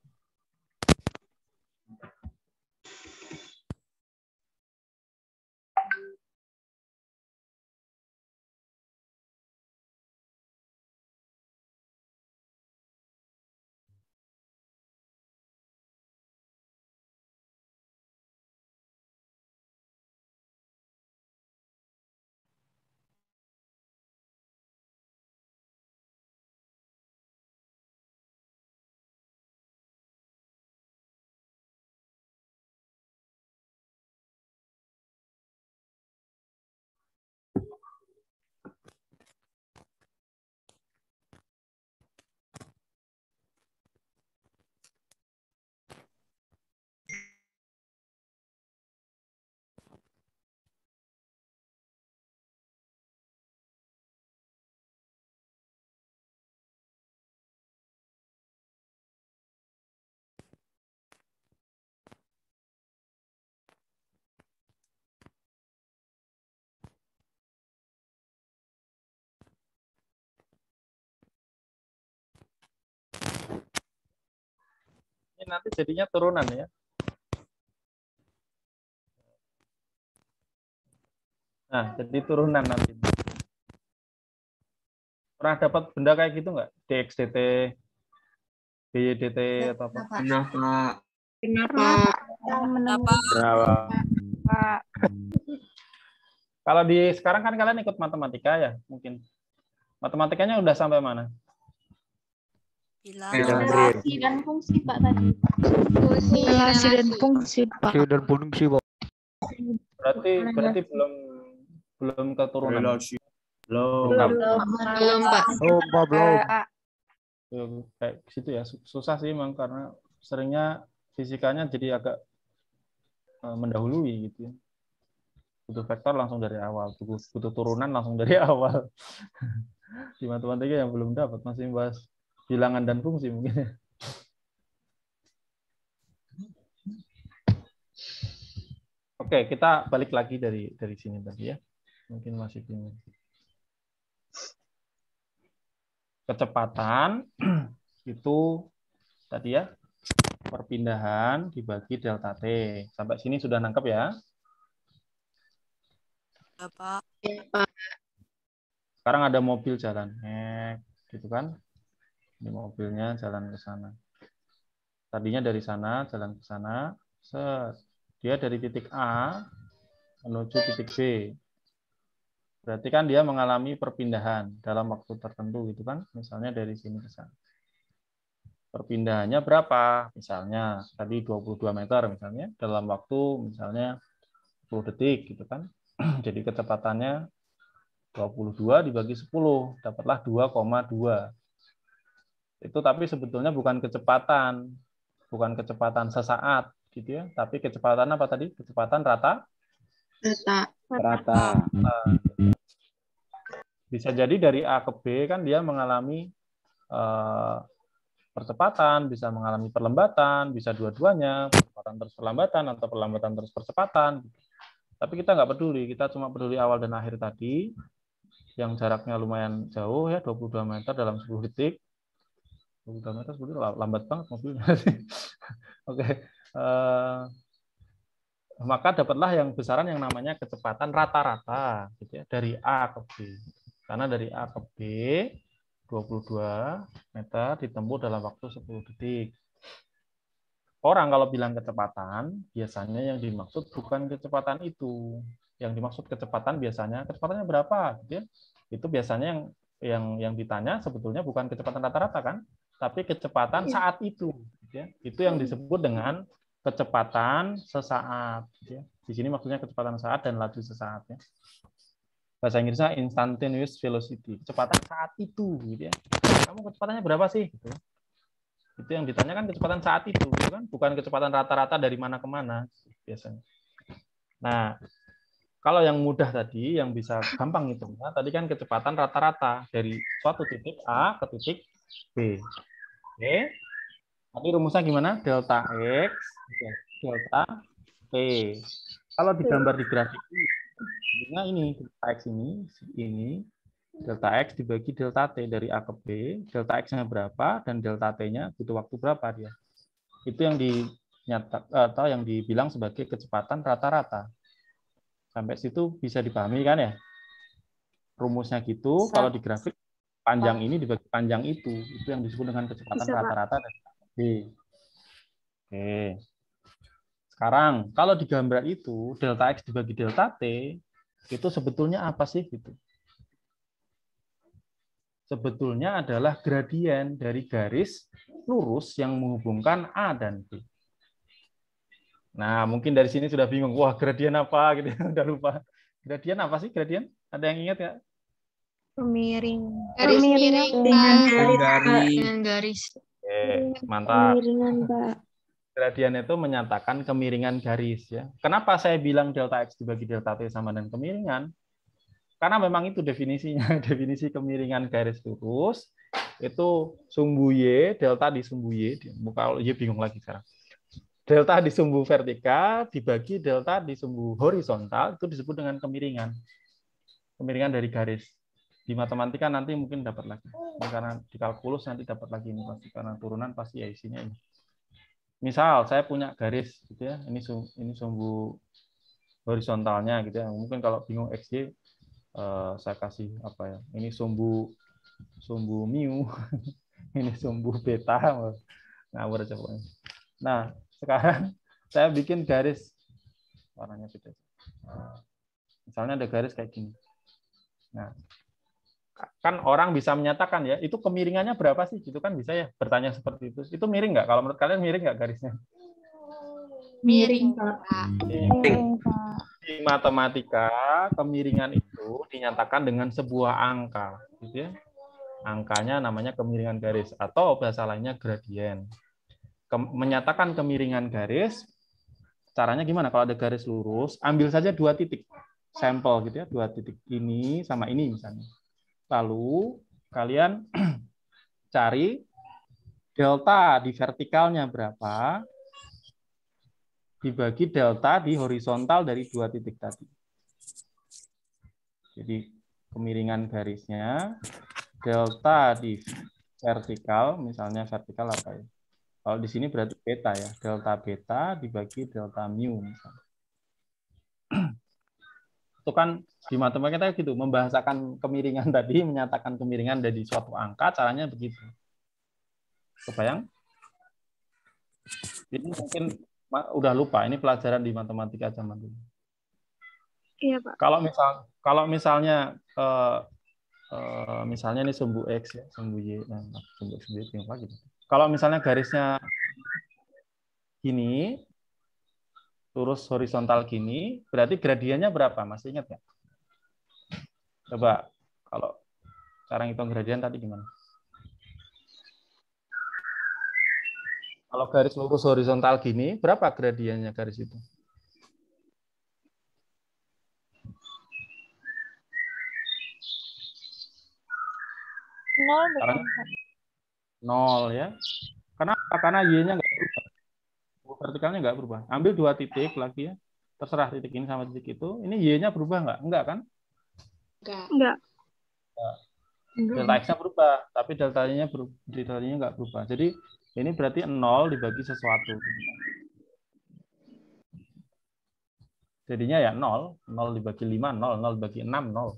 Ini nanti jadinya turunan ya. Nah, jadi turunan nanti. Pernah dapat benda kayak gitu nggak? D X D T, B Y D T atau apa? Kenapa? Kenapa? Kenapa? Pak. Kalau di sekarang kan kalian ikut matematika ya, mungkin. Matematikanya udah sampai mana? Bilang Bilang relasi dan fungsi, Pak, tadi. Relasi dan fungsi, Pak. dan fungsi, Pak. Berarti berarti belum belum keturunan. Relasi. Belum. Belum, Pak. Oh, Pak, belum. Tuh, kayak gitu ya, susah sih memang karena seringnya fisikanya jadi agak eh, mendahului gitu ya. Butuh vektor langsung dari awal, butuh, butuh turunan langsung dari awal. Di matematika yang belum dapat masih bahas bilangan dan fungsi mungkin. Oke, kita balik lagi dari dari sini tadi ya. Mungkin masih bingung. Kecepatan itu tadi ya, perpindahan dibagi delta T. Sampai sini sudah nangkep ya? Ya, Pak. Sekarang ada mobil jalan, eh, gitu kan? Ini mobilnya jalan ke sana. Tadinya dari sana jalan ke sana, set. Dia dari titik A menuju titik B. Berarti kan dia mengalami perpindahan dalam waktu tertentu gitu kan. Misalnya dari sini ke sana. Perpindahannya berapa? Misalnya tadi dua puluh dua meter misalnya dalam waktu misalnya sepuluh detik gitu kan. Jadi kecepatannya dua puluh dua dibagi sepuluh dapatlah dua koma dua. Itu tapi sebetulnya bukan kecepatan, bukan kecepatan sesaat gitu ya, tapi kecepatan apa tadi? Kecepatan rata? Rata. Rata. Bisa jadi dari A ke B kan dia mengalami eh, percepatan, bisa mengalami perlambatan, bisa dua-duanya, percepatan terus perlambatan atau perlambatan terus percepatan. Tapi kita nggak peduli, kita cuma peduli awal dan akhir tadi, yang jaraknya lumayan jauh ya, dua puluh dua meter dalam sepuluh detik. dua puluh dua meter sebetulnya lambat banget mobilnya. Oke. Uh, maka dapatlah yang besaran yang namanya kecepatan rata-rata gitu ya, dari A ke B. Karena dari A ke B dua puluh dua meter ditempuh dalam waktu sepuluh detik. Orang kalau bilang kecepatan, biasanya yang dimaksud bukan kecepatan itu. Yang dimaksud kecepatan biasanya, kecepatannya berapa? Gitu ya. Itu biasanya yang yang yang ditanya sebetulnya bukan kecepatan rata-rata kan, tapi kecepatan saat itu. Gitu ya. Itu yang disebut dengan kecepatan sesaat. Gitu ya. Di sini maksudnya kecepatan saat dan laju sesaat. Ya. Bahasa Inggrisnya instantaneous velocity, kecepatan saat itu, gitu ya. Kamu kecepatannya berapa sih? Gitu. Itu yang ditanyakan kecepatan saat itu, gitu kan? Bukan kecepatan rata-rata dari mana ke mana biasanya. Nah, kalau yang mudah tadi, yang bisa gampang hitungnya, tadi kan kecepatan rata-rata dari suatu titik A ke titik B. Oke. Tapi rumusnya gimana? Delta X, delta T. Kalau digambar di grafik ini, nah ini delta X ini, ini delta X dibagi delta T dari A ke B, delta X-nya berapa dan delta T-nya butuh waktu berapa dia. Itu yang dinyata atau yang dibilang sebagai kecepatan rata-rata. Sampai situ bisa dipahami kan ya? Rumusnya gitu, bisa. Kalau di grafik panjang ini dibagi panjang itu, itu yang disebut dengan kecepatan rata-rata dari A ke B. Oke. Sekarang, kalau di gambar itu, delta X dibagi delta T, itu sebetulnya apa sih? Gitu. Sebetulnya adalah gradien dari garis lurus yang menghubungkan A dan B. Nah, mungkin dari sini sudah bingung. Wah, gradien apa? Gitu. Udah lupa. Gradien apa sih gradien? Ada yang ingat ya? Pemiring. Garis miring dengan garis. garis. Dengan garis. Oke, mantap. Pemiringan, Pak. Gradien itu menyatakan kemiringan garis ya. Kenapa saya bilang delta X dibagi delta T sama dengan kemiringan? Karena memang itu definisinya, definisi kemiringan garis lurus itu sumbu Y, delta di sumbu Y, kalau Y bingung lagi sekarang. Delta di sumbu vertikal dibagi delta di sumbu horizontal itu disebut dengan kemiringan. Kemiringan dari garis. Di matematika nanti mungkin dapat lagi. Karena di kalkulus nanti dapat lagi ini pasti karena turunan pasti ya isinya ini. Misal saya punya garis gitu ya, ini sumbu, ini sumbu horizontalnya gitu ya. Mungkin kalau bingung X Y eh, saya kasih apa ya? Ini sumbu sumbu mu, ini sumbu beta, ngawur aja pokoknya. Nah, sekarang saya bikin garis warnanya beda. Misalnya ada garis kayak gini. Nah, kan orang bisa menyatakan ya, itu kemiringannya berapa sih? Itu kan bisa ya bertanya seperti itu. Itu miring nggak? Kalau menurut kalian miring nggak garisnya? Miring, Pak. Miring. Di matematika, kemiringan itu dinyatakan dengan sebuah angka. Gitu ya. Angkanya namanya kemiringan garis, atau bahasa lainnya gradien. Kem- menyatakan kemiringan garis, caranya gimana? Kalau ada garis lurus, ambil saja dua titik. Sampel gitu ya, dua titik ini sama ini misalnya. Lalu kalian cari delta di vertikalnya berapa, dibagi delta di horizontal dari dua titik tadi. Jadi kemiringan garisnya, delta di vertikal, misalnya vertikal apa ya? Kalau di sini berarti beta ya, delta beta dibagi delta mu misalnya. Itu kan di matematika gitu, membahasakan kemiringan tadi, menyatakan kemiringan dari suatu angka, caranya begitu. Kebayang? Jadi mungkin udah lupa, ini pelajaran di matematika zaman dulu. Iya, Pak. Kalau misal kalau misalnya uh, uh, misalnya ini sumbu X ya, sumbu Y, nah, sumbu X Y lagi. Kalau misalnya garisnya gini, lurus horizontal gini, berarti gradiennya berapa? Masih ingat nggak? Coba kalau cara ngitung gradien tadi gimana? Kalau garis lurus horizontal gini, berapa gradiennya garis itu? Nol bukan, Caranya Pak? Nol ya. Kenapa? Karena Y-nya nggak berubah. Vertikalnya nggak berubah. Ambil dua titik lagi ya. Terserah titik ini sama titik itu. Ini Y-nya berubah nggak? Enggak kan? Enggak. Enggak. Nah, delta X-nya berubah, tapi delta-nya berubah, delta-nya nggak berubah. Jadi ini berarti nol dibagi sesuatu. Jadinya ya nol. nol dibagi lima, nol. nol dibagi enam, nol.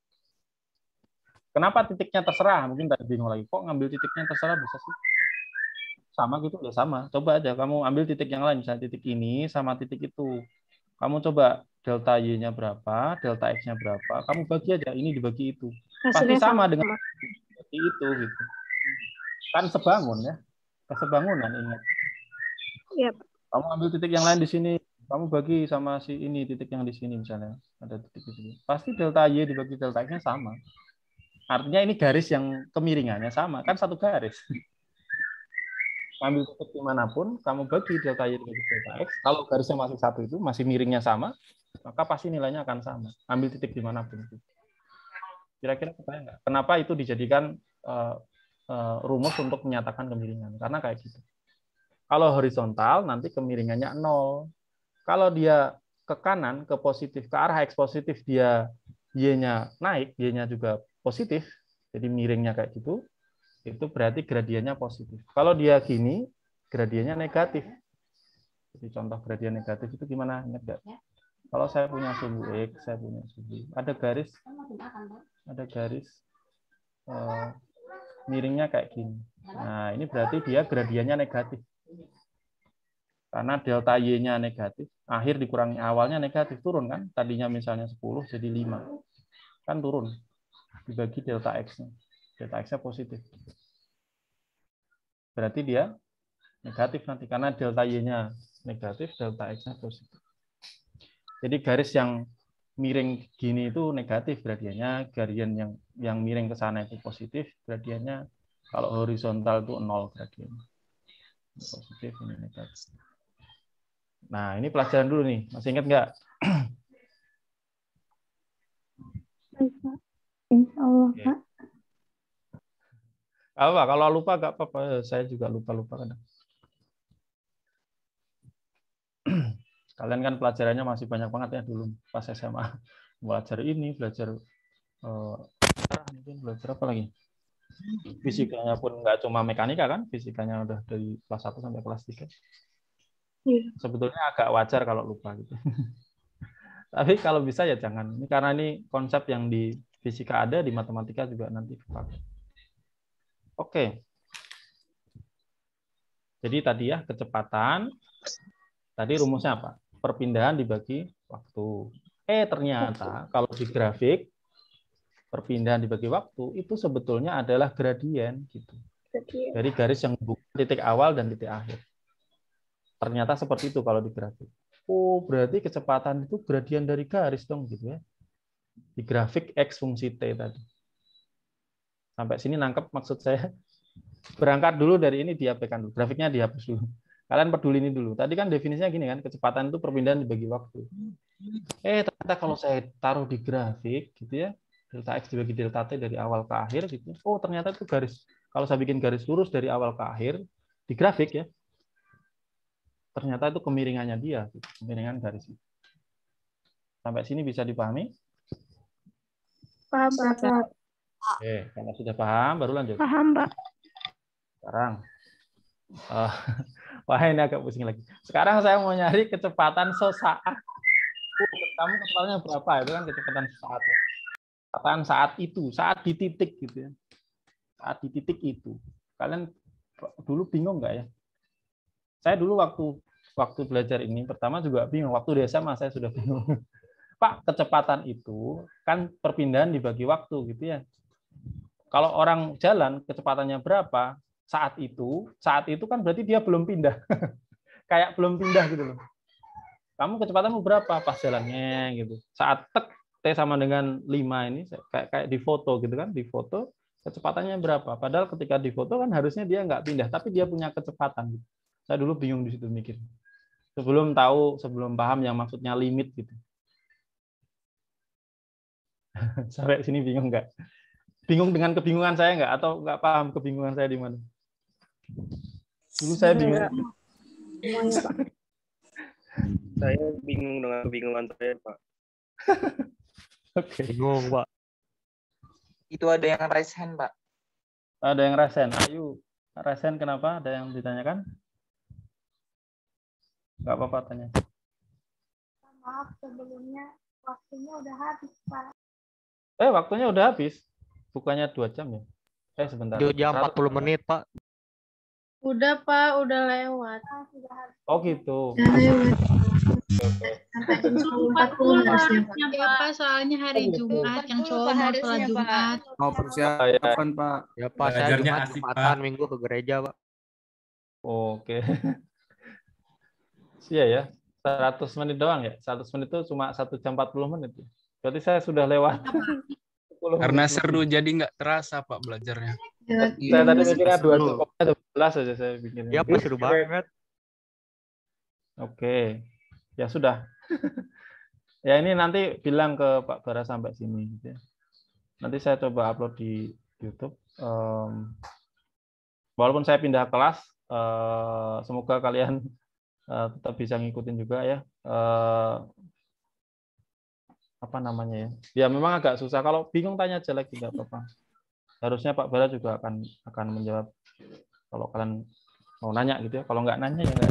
Kenapa titiknya terserah? Mungkin tadi bingung lagi. Kok ngambil titiknya terserah bisa sih? Sama gitu, ya sama. Coba aja kamu ambil titik yang lain, misalnya titik ini sama titik itu. Kamu coba delta Y-nya berapa, delta X-nya berapa. Kamu bagi aja, ini dibagi itu. Pasti sama, sama dengan seperti itu gitu. Kan sebangun ya. Kesebangunan ingat. Yep. Kamu ambil titik yang lain di sini, kamu bagi sama si ini titik yang di sini misalnya. Ada titik di sini. Pasti delta Y dibagi delta X-nya sama. Artinya ini garis yang kemiringannya sama, kan satu garis. Ambil titik dimanapun, kamu bagi delta Y dibagi delta X, kalau garisnya masih satu itu, masih miringnya sama, maka pasti nilainya akan sama. Ambil titik dimanapun. Kira-kira pertanyaan nggak? Kenapa itu dijadikan uh, uh, rumus untuk menyatakan kemiringan? Karena kayak gitu. Kalau horizontal, nanti kemiringannya nol. Kalau dia ke kanan, ke positif, ke arah X positif, dia Y-nya naik, Y-nya juga positif, jadi miringnya kayak gitu, itu berarti gradiennya positif. Kalau dia gini, gradiennya negatif. Jadi contoh gradien negatif itu gimana? Ingat nggak? Kalau saya punya sumbu X, saya punya sumbu, ada garis, ada garis eh, miringnya kayak gini. Nah, ini berarti dia gradiennya negatif. Karena delta Y-nya negatif, akhir dikurangi awalnya negatif, turun kan? Tadinya misalnya sepuluh jadi lima. Kan turun. Dibagi delta X-nya. Delta X-nya positif. Berarti dia negatif nanti. Karena delta Y-nya negatif, delta X-nya positif. Jadi garis yang miring gini itu negatif gradiennya. Gradien yang yang miring ke sana itu positif. Gradiennya kalau horizontal itu nol gradiennya. Ini positif, ini negatif. Nah, ini pelajaran dulu nih. Masih ingat nggak? Insya Allah, Pak. Apa? Kalau lupa nggak apa-apa. Saya juga lupa-lupa kadang. Kalian kan pelajarannya masih banyak banget ya dulu pas S M A. Belajar ini, belajar uh, mungkin belajar apa lagi? Fisikanya pun nggak cuma mekanika kan? Fisikanya udah dari kelas satu sampai kelas tiga. Sebetulnya agak wajar kalau lupa gitu. Tapi kalau bisa ya jangan. Ini karena ini konsep yang di fisika ada, di matematika juga nanti dipakai. Oke. Jadi tadi ya kecepatan. Tadi rumusnya apa? Perpindahan dibagi waktu. Eh ternyata kalau di grafik perpindahan dibagi waktu itu sebetulnya adalah gradien gitu. Dari garis yang bukan titik awal dan titik akhir. Ternyata seperti itu kalau di grafik. Oh, berarti kecepatan itu gradien dari garis dong gitu ya. Di grafik X fungsi T tadi. Sampai sini nangkep maksud saya. Berangkat dulu dari ini diabaikan dulu. Grafiknya dihapus dulu. Kalian peduli ini dulu. Tadi kan definisinya gini kan, kecepatan itu perpindahan dibagi waktu. Eh, ternyata kalau saya taruh di grafik gitu ya, delta X dibagi delta T dari awal ke akhir gitu. Oh, ternyata itu garis. Kalau saya bikin garis lurus dari awal ke akhir di grafik ya, ternyata itu kemiringannya dia, kemiringan garis itu. Sampai sini bisa dipahami? Paham, Pak. Oke, kalau sudah paham, baru lanjut. Paham, Pak. Sekarang, uh, wah ini agak pusing lagi. Sekarang saya mau nyari kecepatan sesaat. Uh, kamu kepalanya berapa? Itu kan kecepatan sesaat. Ya. Kecepatan saat itu, saat di titik gitu ya. Saat di titik itu. Kalian dulu bingung nggak ya? Saya dulu waktu waktu belajar ini pertama juga bingung. Waktu di S M A saya sudah bingung. Pak, kecepatan itu kan perpindahan dibagi waktu gitu ya. Kalau orang jalan kecepatannya berapa saat itu, saat itu kan berarti dia belum pindah. Kayak belum pindah gitu loh. Kamu kecepatanmu berapa pas jalannya gitu. Saat tek T sama dengan lima ini kayak kayak di foto gitu kan, di foto kecepatannya berapa? Padahal ketika di foto kan harusnya dia nggak pindah, tapi dia punya kecepatan gitu. Saya dulu bingung di situ mikir. Sebelum tahu, sebelum paham yang maksudnya limit gitu. Sampai sini bingung nggak? Bingung dengan kebingungan saya nggak? Atau nggak paham kebingungan saya di mana? Dulu saya bingung. Saya bingung dengan kebingungan saya, Pak. Oke. Bingung, Pak. Itu ada yang raise hand, Pak. Ada yang raise hand. Ayo, raise hand kenapa? Ada yang ditanyakan? Nggak apa-apa tanya. Maaf, sebelumnya waktunya udah habis, Pak. Eh, waktunya udah habis. Bukannya dua jam ya? Eh, sebentar. dua jam empat puluh menit, Pak. Udah, Pak. Udah lewat. Oh, gitu. Udah lewat. Sampai jam sepuluh empat puluh harusnya, Pak. Ya, Pak. Soalnya hari Jumat. Yang cowok mau sholat Jumat. Mau persiapan, Pak. Ya, Pak. Saya Belajarnya Jumat, asik, Jumatan, Pak. Minggu ke gereja, Pak. Oke. Iya ya. seratus menit doang ya? seratus menit itu cuma satu jam empat puluh menit. Berarti saya sudah lewat. Karena seru jadi nggak terasa Pak belajarnya. Ya, saya tadi mikirnya dua belas aja saya bikin. Ya, Pak, seru banget. Oke. Ya sudah. Ya ini nanti bilang ke Pak Bara sampai sini gitu ya. Nanti saya coba upload di YouTube. Um, walaupun saya pindah kelas, uh, semoga kalian uh, tetap bisa ngikutin juga ya. Uh, apa namanya ya? Ya memang agak susah. Kalau bingung tanya aja lagi tidak apa-apa. Harusnya Pak Bara juga akan akan menjawab kalau kalian mau nanya gitu ya. Kalau nggak nanya ya nggak.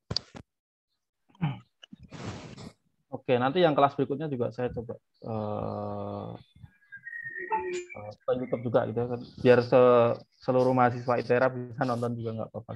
Oke, nanti yang kelas berikutnya juga saya coba uh, uh, YouTube juga gitu biar se seluruh mahasiswa I T E R A bisa nonton juga nggak apa-apa.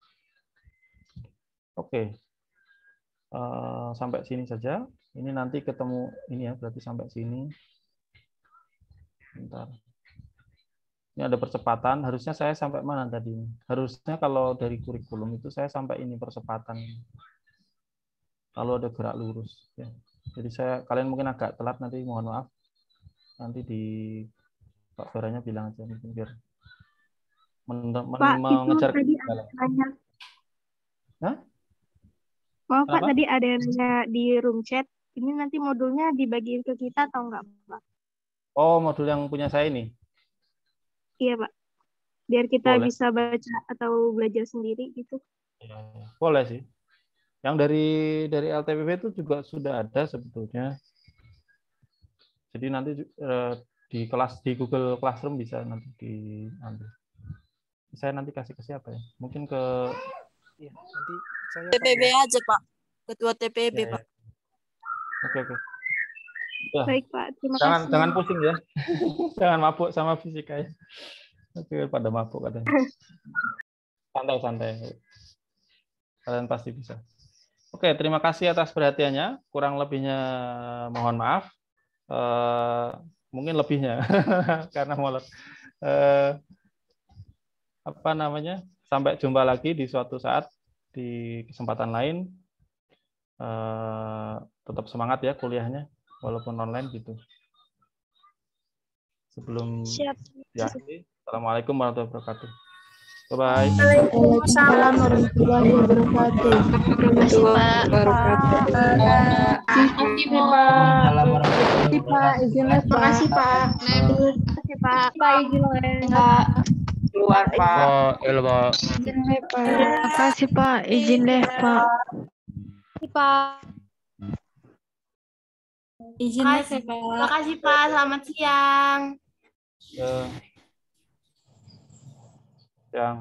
Oke, uh, sampai sini saja. Ini nanti ketemu ini ya, berarti sampai sini. Bentar. Ini ada percepatan. Harusnya saya sampai mana tadi? Harusnya kalau dari kurikulum itu saya sampai ini percepatan. Kalau ada gerak lurus. Ya. Jadi saya kalian mungkin agak telat nanti, mohon maaf. Nanti di Pak Baranya bilang aja mungkin biar men Pak, mengejar. Itu tadi ada nanya. Hah? Maaf Pak, Kenapa? tadi ada yang nanya di room chat. Ini nanti modulnya dibagiin ke kita atau enggak, Pak? Oh, modul yang punya saya ini? Iya, Pak. Biar kita Boleh. bisa baca atau belajar sendiri gitu. Ya, boleh sih. Yang dari dari L T P P itu juga sudah ada sebetulnya. Jadi nanti eh, di kelas di Google Classroom bisa nanti diambil. Saya nanti kasih ke siapa ya? Mungkin ke Iya, nanti saya T P B aja, Pak. Ketua T P B, ya, Pak. ya. Oke, oke. Ya. Baik, Pak. Terima Jangan kasih. jangan pusing ya. Jangan mabuk sama fisika ya. Oke, pada mabuk katanya. Santai-santai. Kalian pasti bisa. Oke, terima kasih atas perhatiannya. Kurang lebihnya mohon maaf. Eh, mungkin lebihnya karena molot. Eh, apa namanya? Sampai jumpa lagi di suatu saat di kesempatan lain. Eh, tetap semangat ya kuliahnya, walaupun online gitu. Sebelum Siap. ya, assalamualaikum warahmatullahi wabarakatuh. Bye bye. Waalaikumsalam warahmatullahi wabarakatuh. Terima kasih, Pak. Izin les, Pak. Makasih, Pak. Makasih, Pak. Pak, izin les. Pak. Keluar, Pak. Oh, iya, Pak. Izin les, Pak. Terima kasih, Pak. Izin les, Pak. Makasih, Pak. Izin les, ya, Pak. Terima kasih, Pak. Selamat siang. Ya. Yang.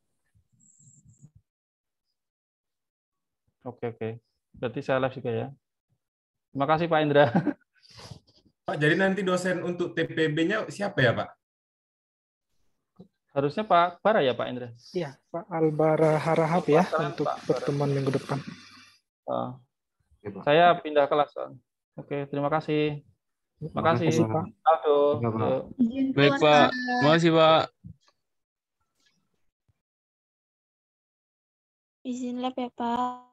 Oke, oke. Berarti saya live juga ya. Terima kasih Pak Indra. Pak, jadi nanti dosen untuk T P B-nya siapa ya, Pak? Harusnya Pak Bara ya, Pak Indra? Iya, Pak Albara Harahap ya Pak, untuk Pak Bara. pertemuan minggu depan. Uh, saya pindah kelas. Soalnya. Oke, terima kasih. Terima Terima kasih, kasih, Pak. Aldo. Iya, Pak. Yuk. Baik, Pak. Terima kasih, Pak. Izin lab ya, Pak.